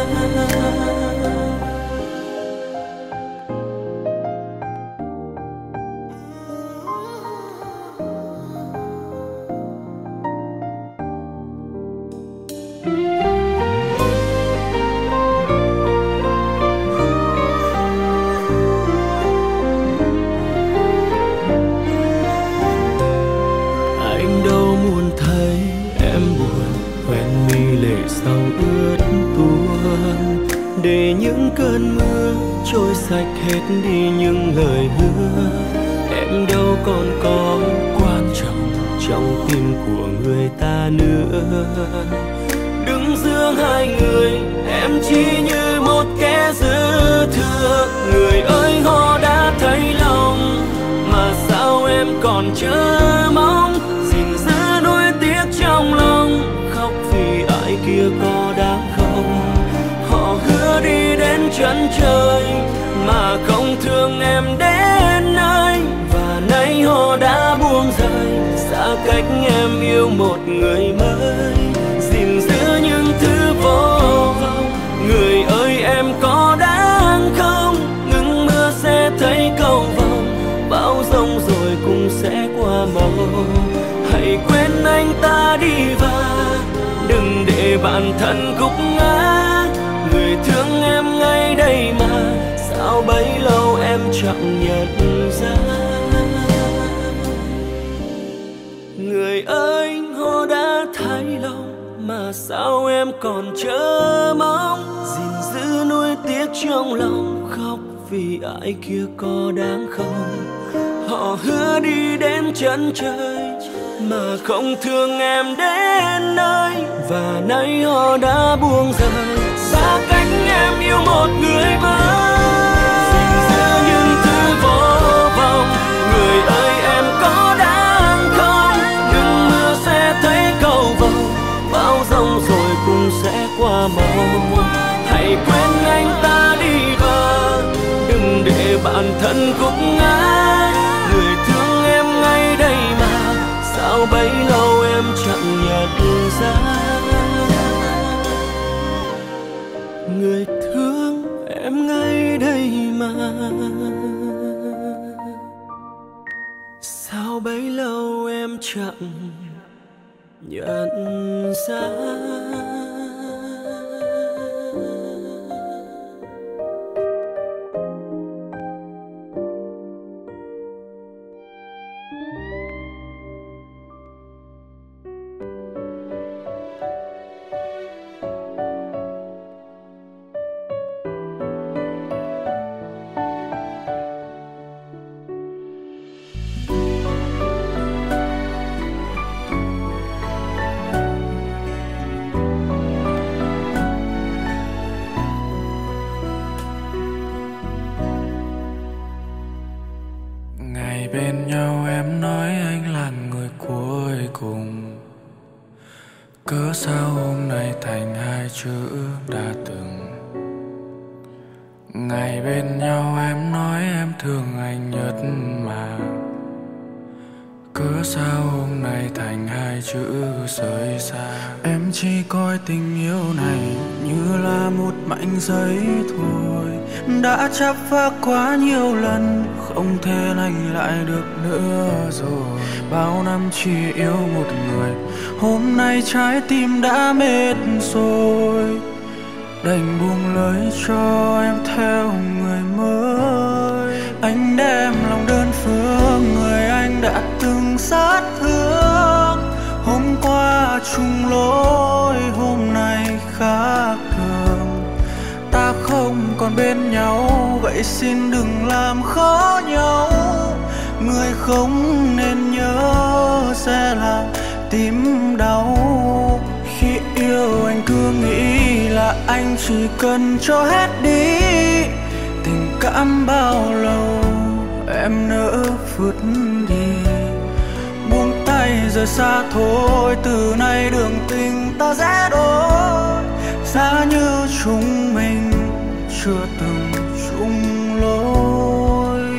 Anh đâu muốn thấy em buồn, quen mi lệ sâu ướt tuôn. Để những cơn mưa trôi sạch hết đi những lời hứa. Em đâu còn có quan trọng trong tim của người ta nữa. Đứng giữa hai người em chỉ như một kẻ dư thừa. Người ơi họ đã thấy lòng, mà sao em còn chờ mong. Gìn giữ nuối tiếc trong lòng, khóc vì ai kia có đáng không. Họ hứa đi đến chân trời mà không thương em đến nơi. Và nay họ đã buông rời, xa cách em yêu một người mới, gìn giữ những thứ vô vọng. Người ơi em có đáng không, ngừng mưa sẽ thấy cầu vồng, bão giông rồi cũng sẽ qua màu. Hãy quên anh ta đi và đừng để bản thân gục ngã. Người thương em ngay đây mà sao bấy lâu em chẳng nhận ra. Người ơi họ đã thay lòng mà sao em còn chờ mong, gìn giữ nuối tiếc trong lòng, khóc vì ai kia có đáng không. Họ hứa đi đến chân trời mà không thương em đến nơi, và nay họ đã buông rời, xa cách em yêu một người mới, gìn giữ những thứ vô vọng. Người ơi em có đáng không, đừng mưa sẽ thấy cầu vồng, bão giông rồi cũng sẽ qua màu. Hãy quên anh ta đi và đừng để bản thân gục ngã. Người thương em ngay đây mà sao bấy lâu em chẳng nhận ra. Người thương em ngay đây mà sao bấy lâu em chẳng nhận ra. Bên nhau em nói anh là người cuối cùng, cớ sao hôm nay thành hai chữ đã từng. Ngày bên nhau em nói em thương anh nhất mà, cớ sao hôm nay thành hai chữ rời xa. Em chỉ coi tình yêu này như là một mảnh giấy thôi, đã chấp phá quá nhiều lần, không thể lành lại được nữa rồi. Bao năm chỉ yêu một người, hôm nay trái tim đã mệt rồi, đành buông lời cho em theo người mới. Anh đem lòng đơn phương người anh đã từng sát thương, hôm qua chung lối hôm nay khác thường. Ta không còn bên nhau vậy xin đừng làm khó nhau, người không nên nhớ sẽ làm tim đau. Khi yêu anh cứ nghĩ là anh chỉ cần cho hết đi, tình cảm bao lâu em nỡ vứt đi. Buông tay rời xa thôi, từ nay đường tình ta sẽ đổi, giá như chúng mình chưa từng chung lối.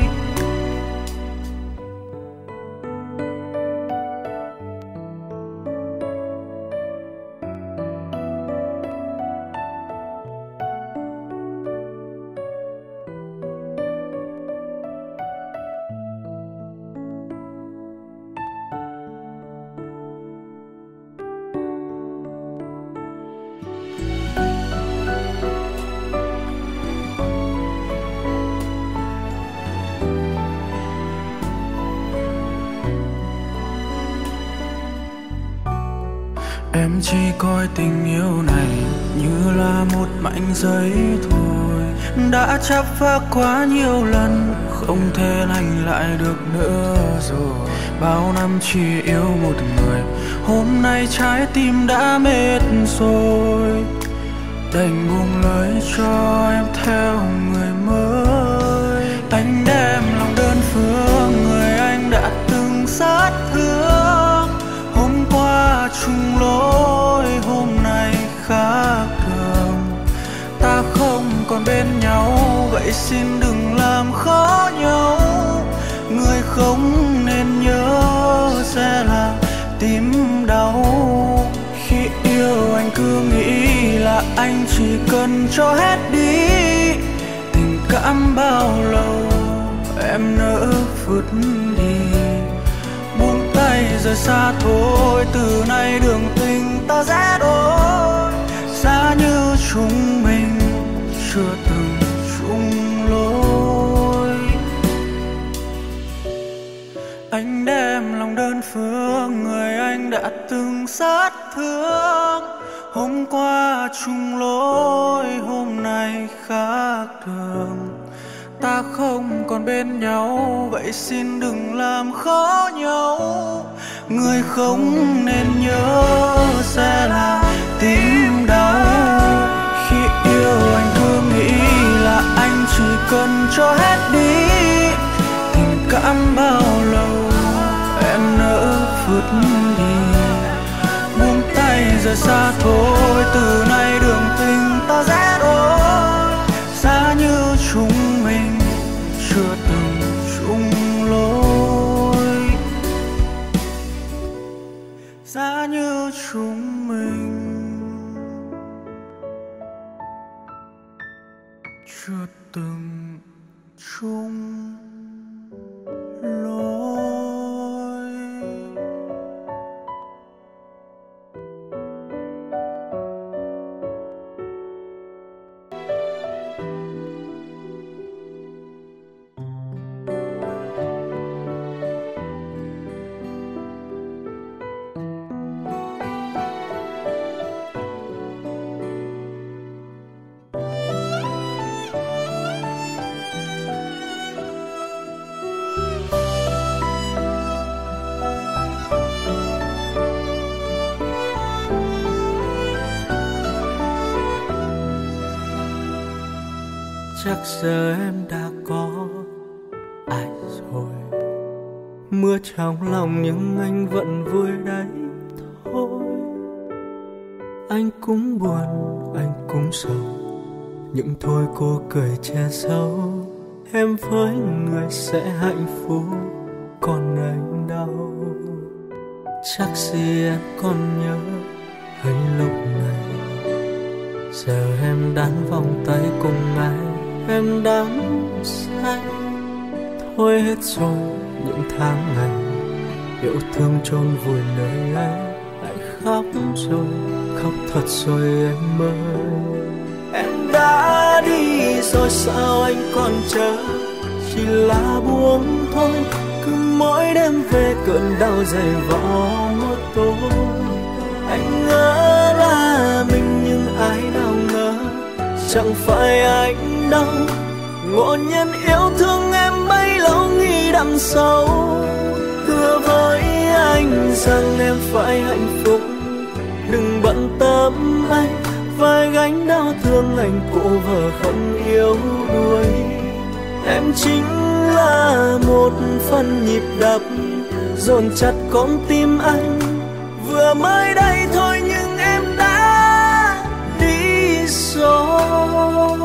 Em chỉ coi tình yêu này như là một mảnh giấy thôi, đã chấp phá quá nhiều lần, không thể lành lại được nữa rồi. Bao năm chỉ yêu một người, hôm nay trái tim đã mệt rồi, đành buông lời cho em theo người mới. Anh đem lòng đơn phương người anh đã từng sát thương, hôm qua chung lối hôm nay khác thường. Ta không còn bên nhau xin đừng làm khó nhau. Người không nên nhớ sẽ là tim đau. Khi yêu anh cứ nghĩ là anh chỉ cần cho hết đi. Tình cảm bao lâu em nỡ vứt đi. Buông tay rời xa thôi, từ nay đường tình ta sẽ đổi. Giá như chúng mình chưa từng chung lối. Anh đem lòng đơn phương người anh đã từng sát thương. Hôm qua chung lối, hôm nay khác thường. Ta không còn bên nhau, vậy xin đừng làm khó nhau. Người không nên nhớ sẽ là tim đau. Khi yêu anh cứ nghĩ là anh chỉ cần cho hết đi. Tình cảm bao lâu em nỡ vứt đi. Buông tay rời xa thôi, từ nay đường tình ta sẽ đổi. Giá như chúng mình chưa từng chung lối. Giá như chúng mình chưa từng chung lối. Chắc giờ em đã có ai rồi. Mưa trong lòng nhưng anh vẫn vui đấy thôi. Anh cũng buồn, anh cũng sầu, nhưng thôi cô cười che giấu. Em với người sẽ hạnh phúc, còn anh đau. Chắc gì em còn nhớ hay lúc này giờ em đan vòng tay cùng ai. Em đắm say thôi hết rồi những tháng ngày yêu thương chôn vùi nơi ấy. Anh khóc rồi, khóc thật rồi em ơi. Em đã đi rồi sao anh còn chờ, chỉ là buông thôi. Cứ mỗi đêm về cơn đau dày vò một tối. Anh ngỡ là mình nhưng ai nào ngờ chẳng phải anh đâu. Ngộ nhân yêu thương em bấy lâu nghĩ đằng sau. Hứa với anh rằng em phải hạnh phúc, đừng bận tâm anh. Vai gánh đau thương anh cô vợ không yêu đuổi. Em chính là một phần nhịp đập dồn chặt con tim anh. Vừa mới đây thôi nhưng em đã đi rồi.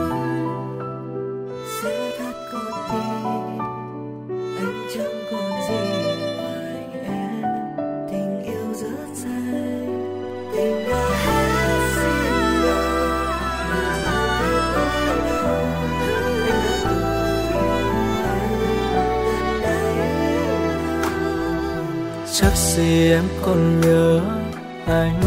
Sẽ cắt con tim, anh chẳng còn gì ngoài em. Tình yêu rất dài, tình đã hết xin lỗi. Mà anh đã quên đâu, anh đã từng yêu em tận đáy. Chắc gì em còn nhớ anh.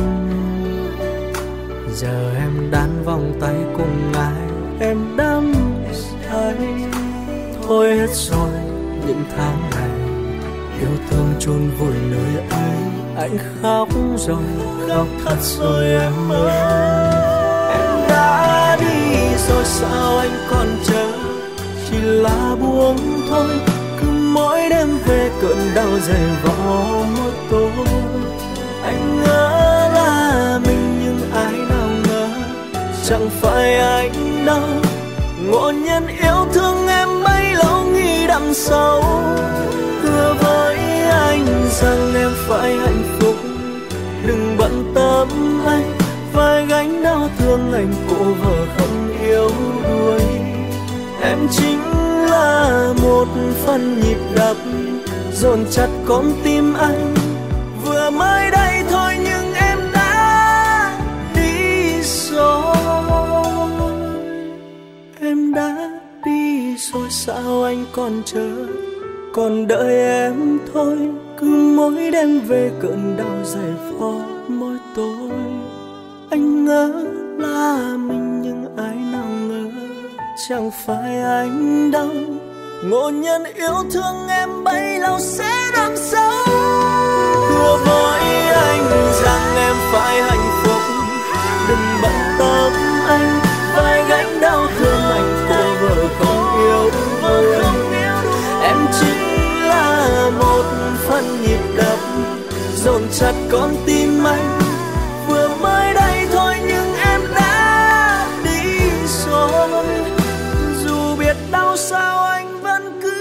Giờ em đan vòng tay cùng ai. Em đắm say thôi hết rồi những tháng ngày yêu thương chôn vùi nơi ấy. Anh khóc rồi, khóc thật rồi em ơi. Em đã đi rồi sao anh còn chờ, chỉ là buông thôi. Cứ mỗi đêm về cơn đau dày vò một tối. Anh ngỡ là mình nhưng ai nào ngờ chẳng phải anh đâu. Ngộ nhân yêu thương em bấy lâu nghĩ đằng sau. Hứa với anh rằng em phải hạnh phúc, đừng bận tâm anh. Vai gánh đau thương anh cô vợ không yêu đuổi. chính là một phần nhịp đập dồn chặt con tim anh. Vừa mới đây thôi nhưng em đã đi rồi, em đã đi rồi sao anh còn chờ, còn đợi em thôi. Cứ mỗi đêm về cơn đau dày vò mỗi tối, anh ngỡ là mình nhưng ai nào ngờ chẳng phải anh đâu. Ngộ nhân yêu thương em bấy lâu sẽ đằng sau. Hứa với anh rằng em phải hạnh phúc, đừng bận tâm anh phải gánh đau thương anh cô vợ không yêu đuối. Em chính là một phần nhịp đập dồn chặt con tim anh. Vừa mới đây thôi nhưng em đã đi rồi, dù biết đau sao anh vẫn cứ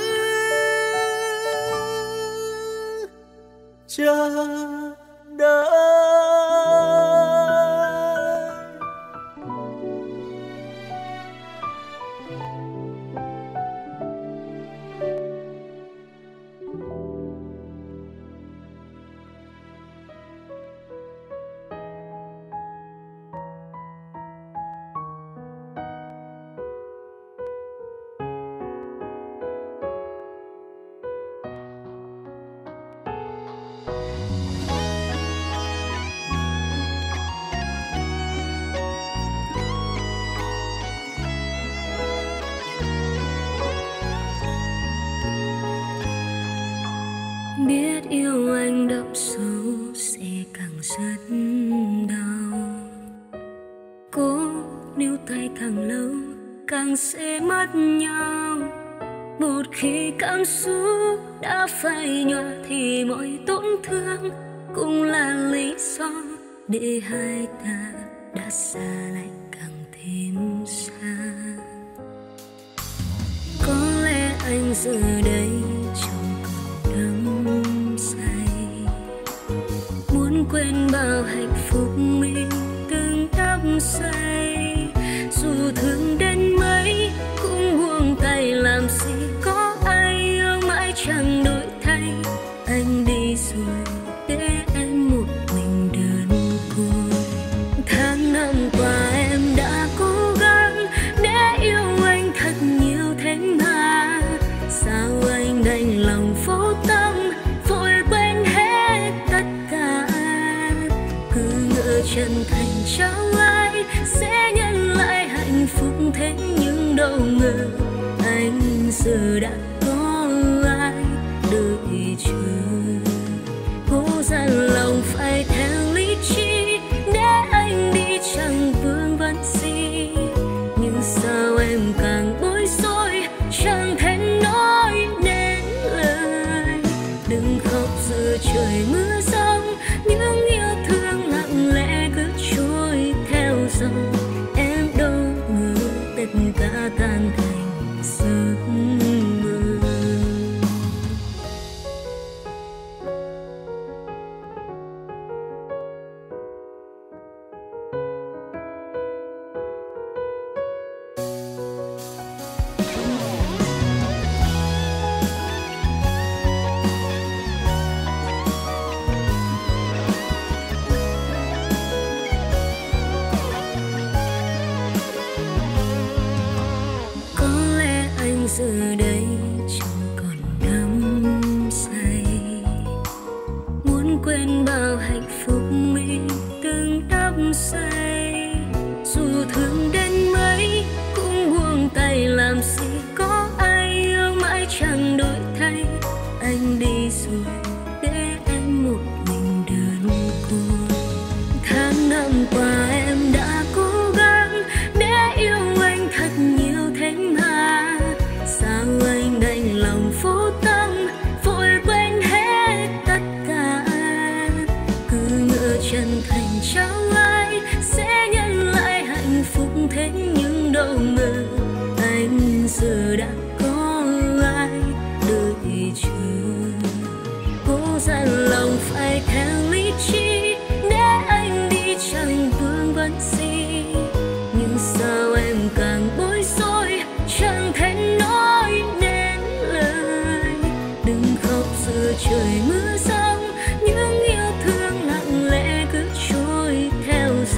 chờ đợi. Biết yêu anh đậm sâu sẽ càng rất đau, cố níu tay càng lâu càng sẽ mất nhau. Một khi cảm xúc đã phai nhòa thì mọi tổn thương cũng là lý do để hai ta đã xa lại càng thêm xa. Có lẽ anh giờ đây quên bao hạnh phúc mình từng đắm say. Dù thương đến mấy cũng buông tay làm gì có ai yêu mãi chẳng đổi thay. Anh đi rồi để em một mình đơn côi. Tháng năm qua em đã cố gắng để yêu anh thật nhiều thế mà sao anh đành lòng vô tâm vội quên hết tất cả. Chân thành trao ai sẽ nhận lại hạnh phúc, thế nhưng đâu ngờ anh giờ đã có ai đợi chờ. Cố dằn lòng phải theo lý trí để anh đi chẳng vương vấn gì, nhưng sao em càng bối rối chẳng thể nói nên lời. Đừng khóc giữa trời mưa giông, những yêu thương lặng lẽ cứ trôi theo dòng. Em đâu ngờ tất cả tan thành giấc mơ. Giờ đây chẳng còn đắm say, muốn quên bao hạnh phúc mình từng đắm say. Dù thương đến mấy cũng buông tay làm gì có ai yêu mãi chẳng đổi thay. Anh đi rồi để em một mình đơn côi. Tháng năm qua em đã cố gắng để yêu anh thật nhiều thế mà sao anh đành lòng vô tâm vội quên hết tất cả. Cứ ngỡ chân thành trao ai sẽ nhận lại hạnh phúc, thế nhưng đâu ngờ anh giờ đã có ai đợi chờ. Cố dằn lòng phải theo lý trí để anh đi chẳng vương vấn gì, nhưng sao em càng bối rối chẳng thể nói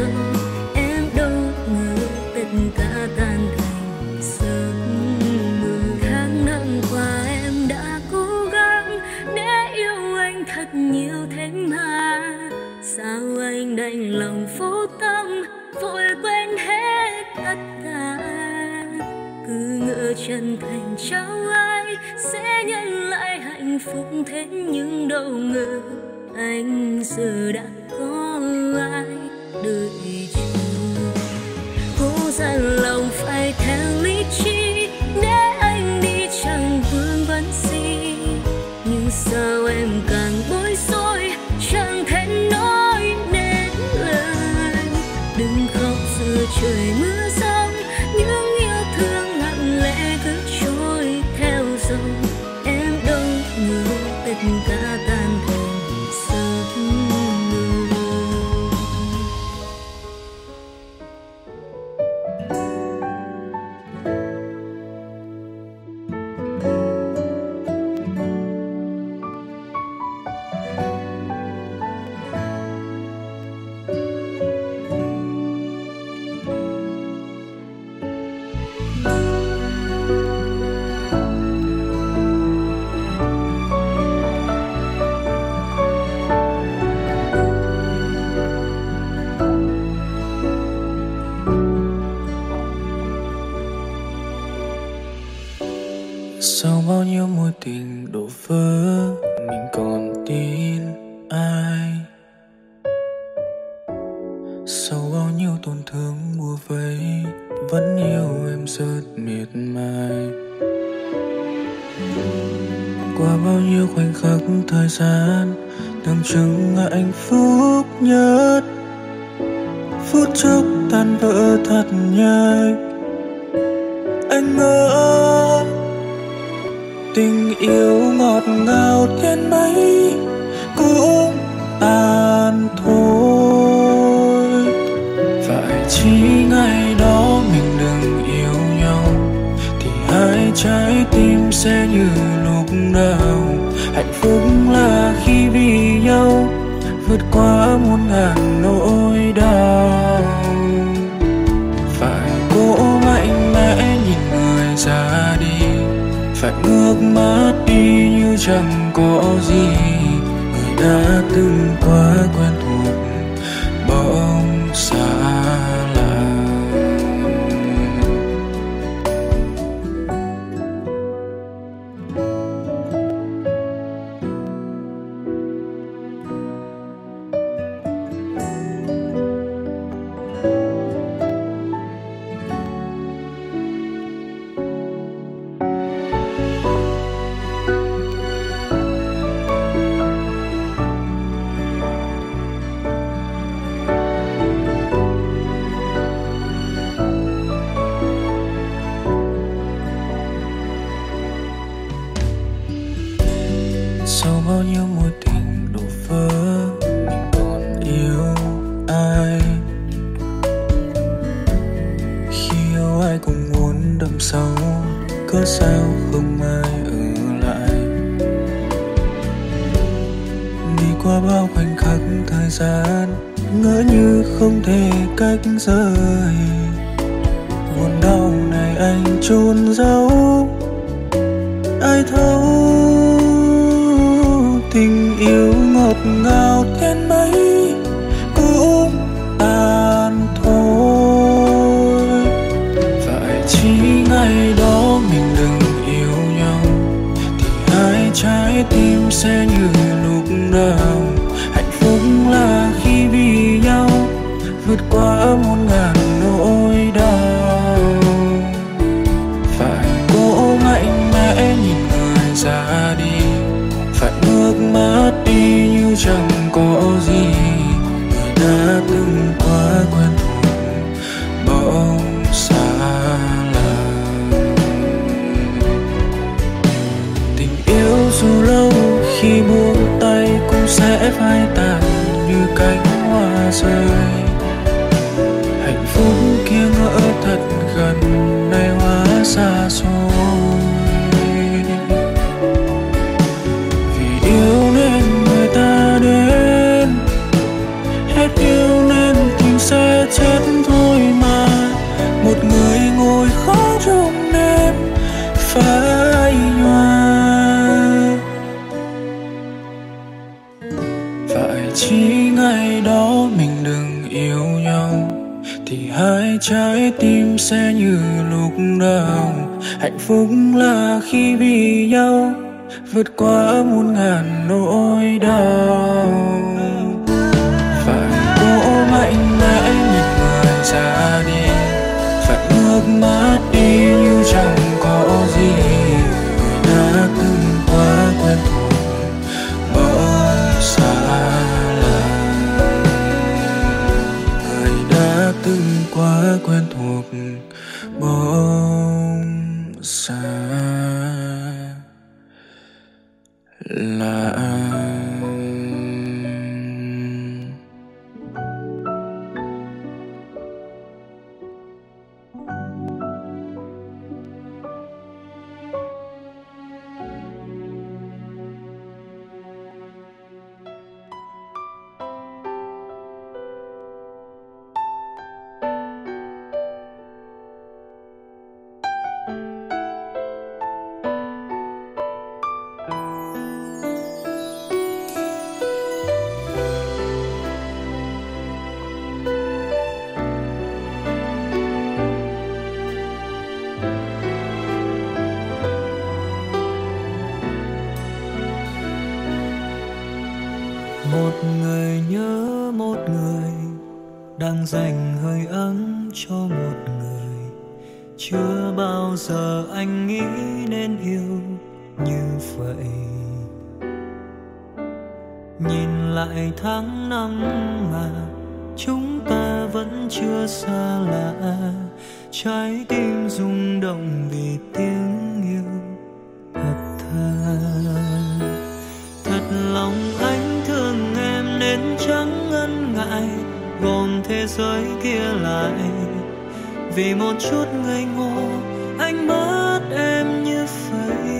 rồi em đâu ngờ tất cả tan thành giấc mơ. Tháng năm qua em đã cố gắng để yêu anh thật nhiều thế mà sao anh đành lòng vô tâm vội quên hết tất cả. Cứ ngỡ chân thành trao ai sẽ nhận lại hạnh phúc, thế nhưng đâu ngờ anh giờ đã có ai đợi chờ. Cố dằn lòng phải theo lý trí để anh đi chẳng vương vấn gì, nhưng sao em càng bối rối chẳng thể nói nên lời. Đừng khóc giữa trời mưa giông, những yêu thương lặng lẽ cứ trôi theo dòng. Em đâu ngờ tất cả tan thành giấc mơ. Sau bao nhiêu mối tình đổ vỡ, mình còn tin ai? Sau bao nhiêu tổn thương bủa vây, vẫn yêu em rất miệt mài. Qua bao nhiêu khoảnh khắc thời gian, tưởng chừng là hạnh phúc nhất, phút chốc tan vỡ thật nhanh. Anh ngỡ tình yêu ngọt ngào đến mấy cũng tàn thôi. Phải chỉ ngày đó mình đừng yêu nhau thì hai trái tim sẽ như lúc nào. Hạnh phúc là khi vì nhau vượt qua muôn ngàn nỗi đau. Phải cố mạnh mẽ nhìn người ra đi, phải ngước mắt đi như chẳng có gì. Người đã từng quá quen thuộc bỗng xa lạ. Sau bao nhiêu mối tình đổ vỡ, mình còn yêu ai? Khi yêu ai cũng muốn đậm sâu, cớ sao không ai ở lại? Đi qua bao khoảnh khắc thời gian, ngỡ như không thể cách rời. Buồn đau này anh chôn giấu, ai thấu tình yêu ngọt ngào đến mấy cũng tàn thôi. Phải chỉ ngày đó mình đừng yêu nhau thì hai trái tim sẽ như lúc nào. Hạnh phúc là khi vì nhau vượt qua muôn ngàn nỗi đau. Phải cố mạnh mẽ nhìn người ra đi, phải ngước mắt đi như chẳng có gì. Người đã từng quá quen thuộc bỗng xa lạ. Tình yêu dù lâu khi buông tay cũng sẽ phai tàn như cánh hoa rơi. Hạnh phúc kia ngỡ thật gần, nay hóa xa xôi. Yêu nên người ta đến, hết yêu nên tình sẽ đã chết thôi mà. Một người ngồi khóc trong đêm phai nhòa. Phải chỉ ngày đó mình đừng yêu nhau thì hai trái tim sẽ như lúc đầu. Hạnh phúc là khi vì nhau vượt qua muôn ngàn nỗi đau. Phải cố mạnh mẽ nhìn người ra đi, phải ngước mắt đi như chẳng có gì. Người đã từng quá quen thuộc bỗng xa lạ. Người đã từng quá quen thuộc bỗng xa lạ. Một người nhớ một người, đang dành hơi ấm cho một người. Chưa bao giờ anh nghĩ nên yêu như vậy. Nhìn lại tháng năm mà chúng ta vẫn chưa xa lạ. Trái tim rung động vì tiếng yêu thật thà. Thật lòng anh thương em nên chẳng ngần ngại gom thế giới kia lại. Vì một chút ngây ngô anh mất em như vậy.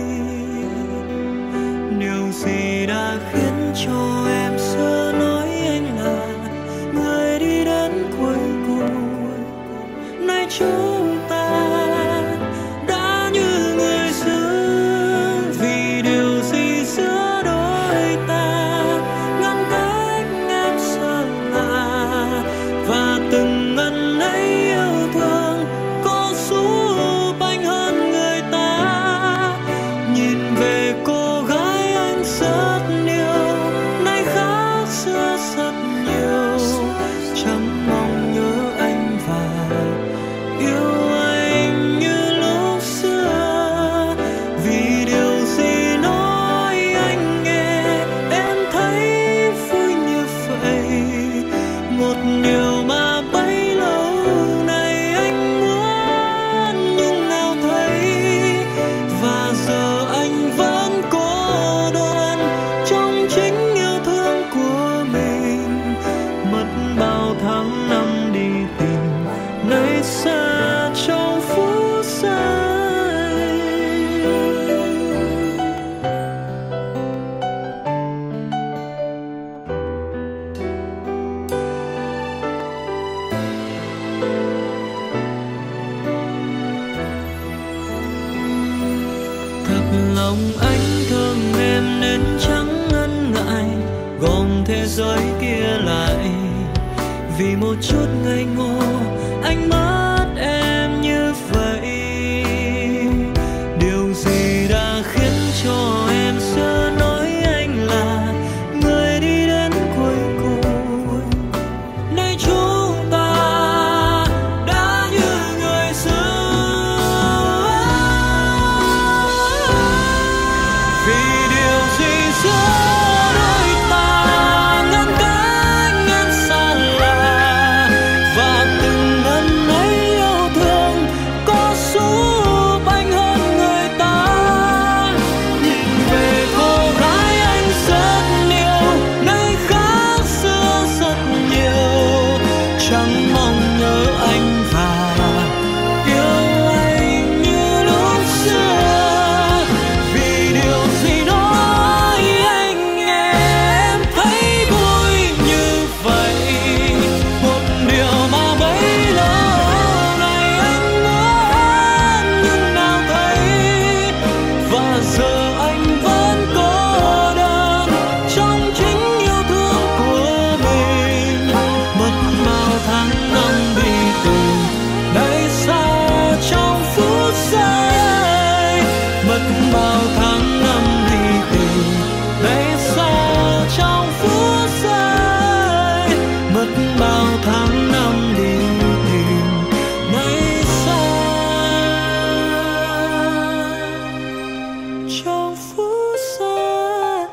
Điều gì đã khiến cho em xưa nói anh là người đi đến cuối cùng. Nay chúng ta đã như người xưa. Vì điều gì giữa đôi ta ngăn cách em xa lạ. Và từng ngần ấy yêu thương có giúp anh hơn người ta. Nhìn về cô gái anh rất yêu, nay khác xưa rất nhiều. Chẳng mong nhớ anh và yêu anh như lúc xưa. Vì điều gì nói anh nghe em thấy vui như vậy. Một điều mà bấy lâu nay anh muốn nhưng nào thấy. Và giờ anh vẫn cô đơn trong chính yêu thương của mình. Mất bao tháng năm đi tìm nơi xa trong phút giây. Thật lòng anh thương em nên chẳng ngần ngại gom thế giới kia lại. Vì một chút ngây ngô anh mất em như vậy. Điều gì đã khiến cho em xưa nói anh là người đi đến cuối cùng. Nay chúng ta đã như người xưa. Vì điều gì giữa đôi ta ngăn cách em xa lạ. Và từng ngần ấy bao tháng năm đi tìm nơi xa. Trong phút giây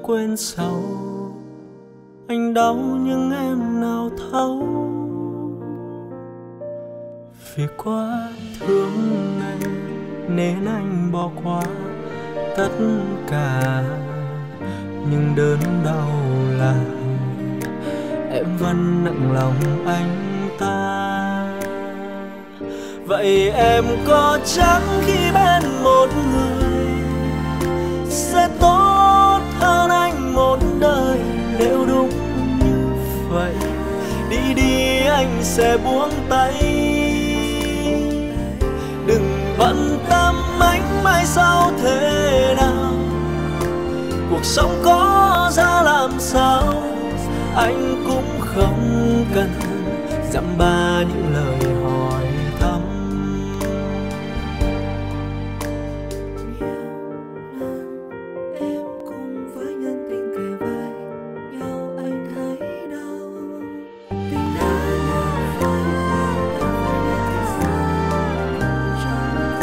quên sầu. Anh đau nhưng em nào thấu, vì quá thương anh nên anh bỏ qua tất cả. Nhưng đớn đau là em vẫn nặng lòng anh ta. Vậy em có chắc khi bên một người sẽ tốt hơn anh một đời? Nếu đúng như vậy, đi đi anh sẽ buông tay. Đừng bận tâm anh mai sau thế nào, cuộc sống có ra làm sao, anh cũng không cần dăm ba những lời hỏi thăm. Em cùng với nhân tình kề vai nhau, anh thấy đau. Tình đã như vậy, ta phải biết thì sao trong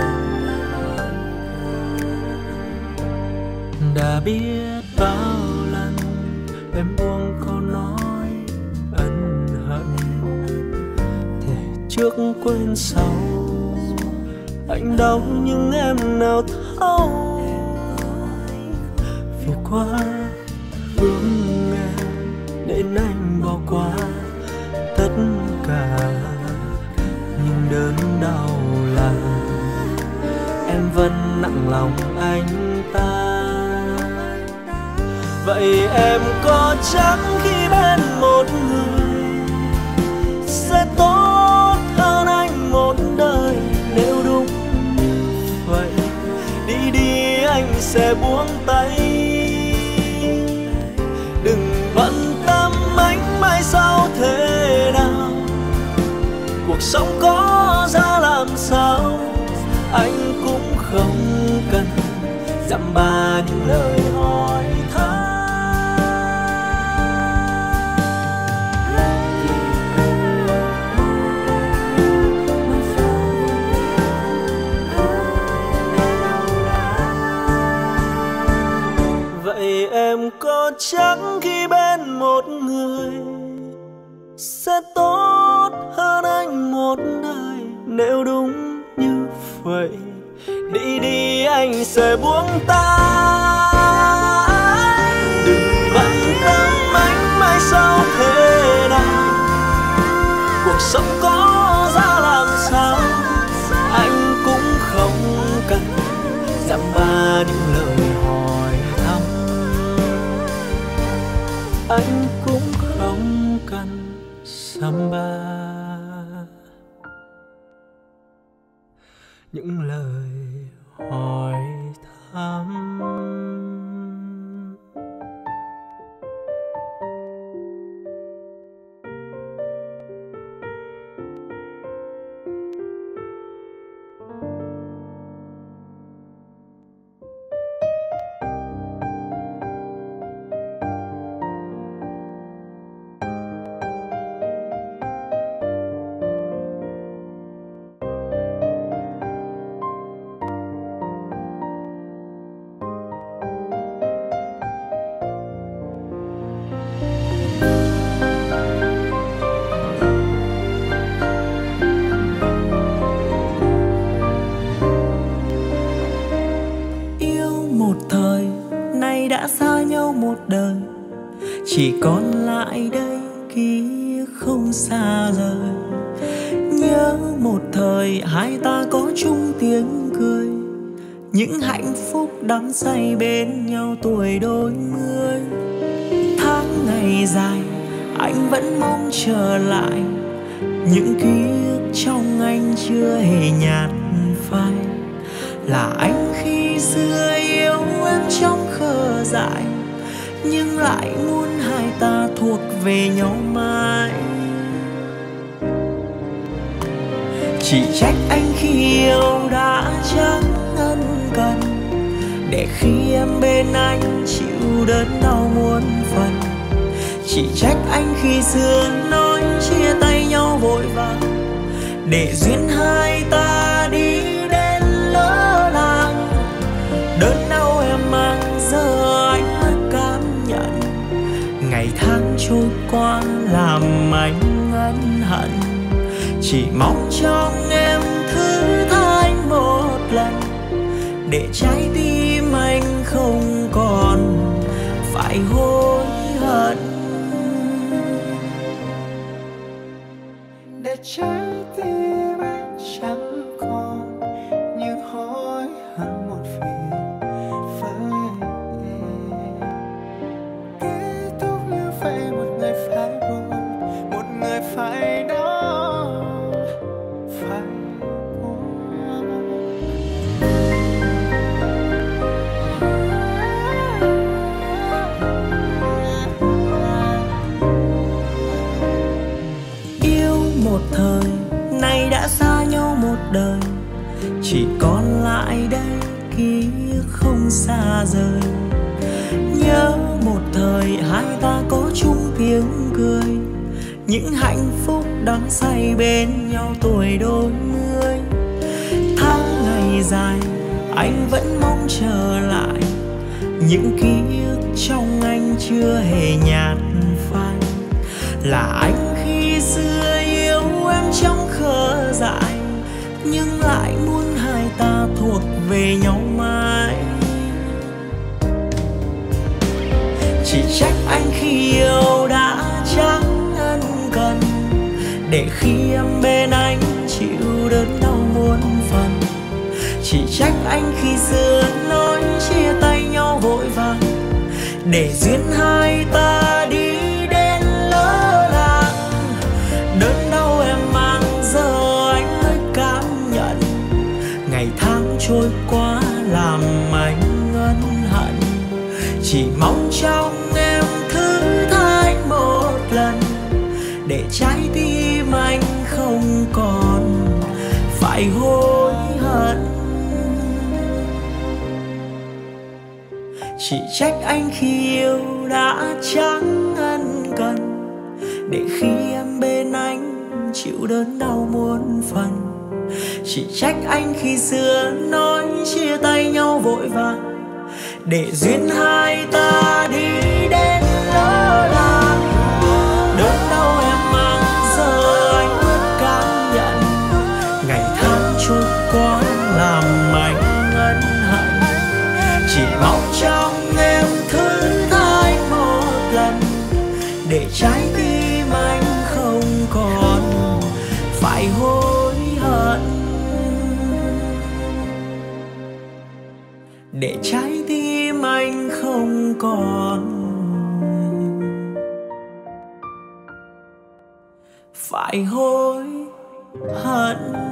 tâm. Đã biết bao lần em buông câu nói ân hận, để trước quên sau. Anh đau nhưng em nào thấu, vì quá thương em nên anh bỏ qua tất cả. Nhưng đớn đau là em vẫn nặng lòng anh ta. Vậy em có chắc khi bên một người sẽ tốt hơn anh một đời? Nếu đúng như vậy, đi đi anh sẽ buông tay. Đừng bận tâm anh mai sau thế nào, cuộc sống có ra làm sao, anh cũng không cần dăm ba những lời hỏi thăm. Vậy em có chắc khi bên một người sẽ tốt hơn anh một đời? Nếu đúng như vậy, đi đi anh sẽ buông tay. Đừng bận tâm anh mai sau thế nào, cuộc sống có ra làm sao, anh cũng không cần dăm ba những lời hỏi thăm. Anh cũng không cần dăm ba những lời hỏi thăm. Đã xa nhau một đời, chỉ còn lại đây ký không xa rời. Nhớ một thời hai ta có chung tiếng cười, những hạnh phúc đắm say bên nhau tuổi đôi mươi. Tháng ngày dài anh vẫn mong trở lại, những ký ức trong anh chưa hề nhạt phai. Là anh khi xưa yêu em trong khờ dại, nhưng lại muốn hai ta thuộc về nhau mãi. Chỉ trách anh khi yêu đã chẳng ân cần, để khi em bên anh chịu đớn đau muôn phần. Chỉ trách anh khi xưa nói chia tay nhau vội vàng, để duyên hai ta đi đến lỡ làng. Đớn đau em mang giờ anh mới cảm ân hận. Chỉ mong trong em thứ tha anh một lần, để trái tim anh không còn phải hối hận. Để trái tim anh chẳng còn những hối hận một vì với em. Kết thúc như vậy, một người phải buồn, một người phải đau, phải buồn. Yêu một thời, nay đã xa nhau một đời, chỉ còn lại đây ký ức không xa rời. Nhớ một thời hai ta có chung tiếng cười, những hạnh phúc đắm say bên nhau tuổi đôi mươi. Tháng ngày dài anh vẫn mong trở lại, những ký ức trong anh chưa hề nhạt phai. Là anh khi xưa yêu em trong khờ dại, nhưng lại muốn hai ta thuộc về nhau mãi. Chỉ trách anh khi yêu đã chẳng ân cần, để khi em bên anh chịu đớn đau muôn phần. Chỉ trách anh khi xưa nói chia tay nhau vội vàng, để duyên hai ta đi đến lỡ làng. Đớn đau em mang giờ anh mới cảm nhận, ngày tháng trôi qua làm anh ân hận. Chỉ mong trong em thứ tha anh một lần, để trái tim anh không còn phải hối hận. Chỉ trách anh khi yêu đã chẳng ân cần, để khi em bên anh chịu đớn đau muôn phần. Chỉ trách anh khi xưa nói chia tay nhau vội vàng, để duyên hai ta đi đến lỡ làng. Đớn đau em mang giờ anh mới cảm nhận, ngày tháng trôi qua làm anh ân hận. Chỉ mong trong em thứ tha anh một lần, để trái tim anh không còn phải hối hận. Để trái tim anh không còn phải hối hận.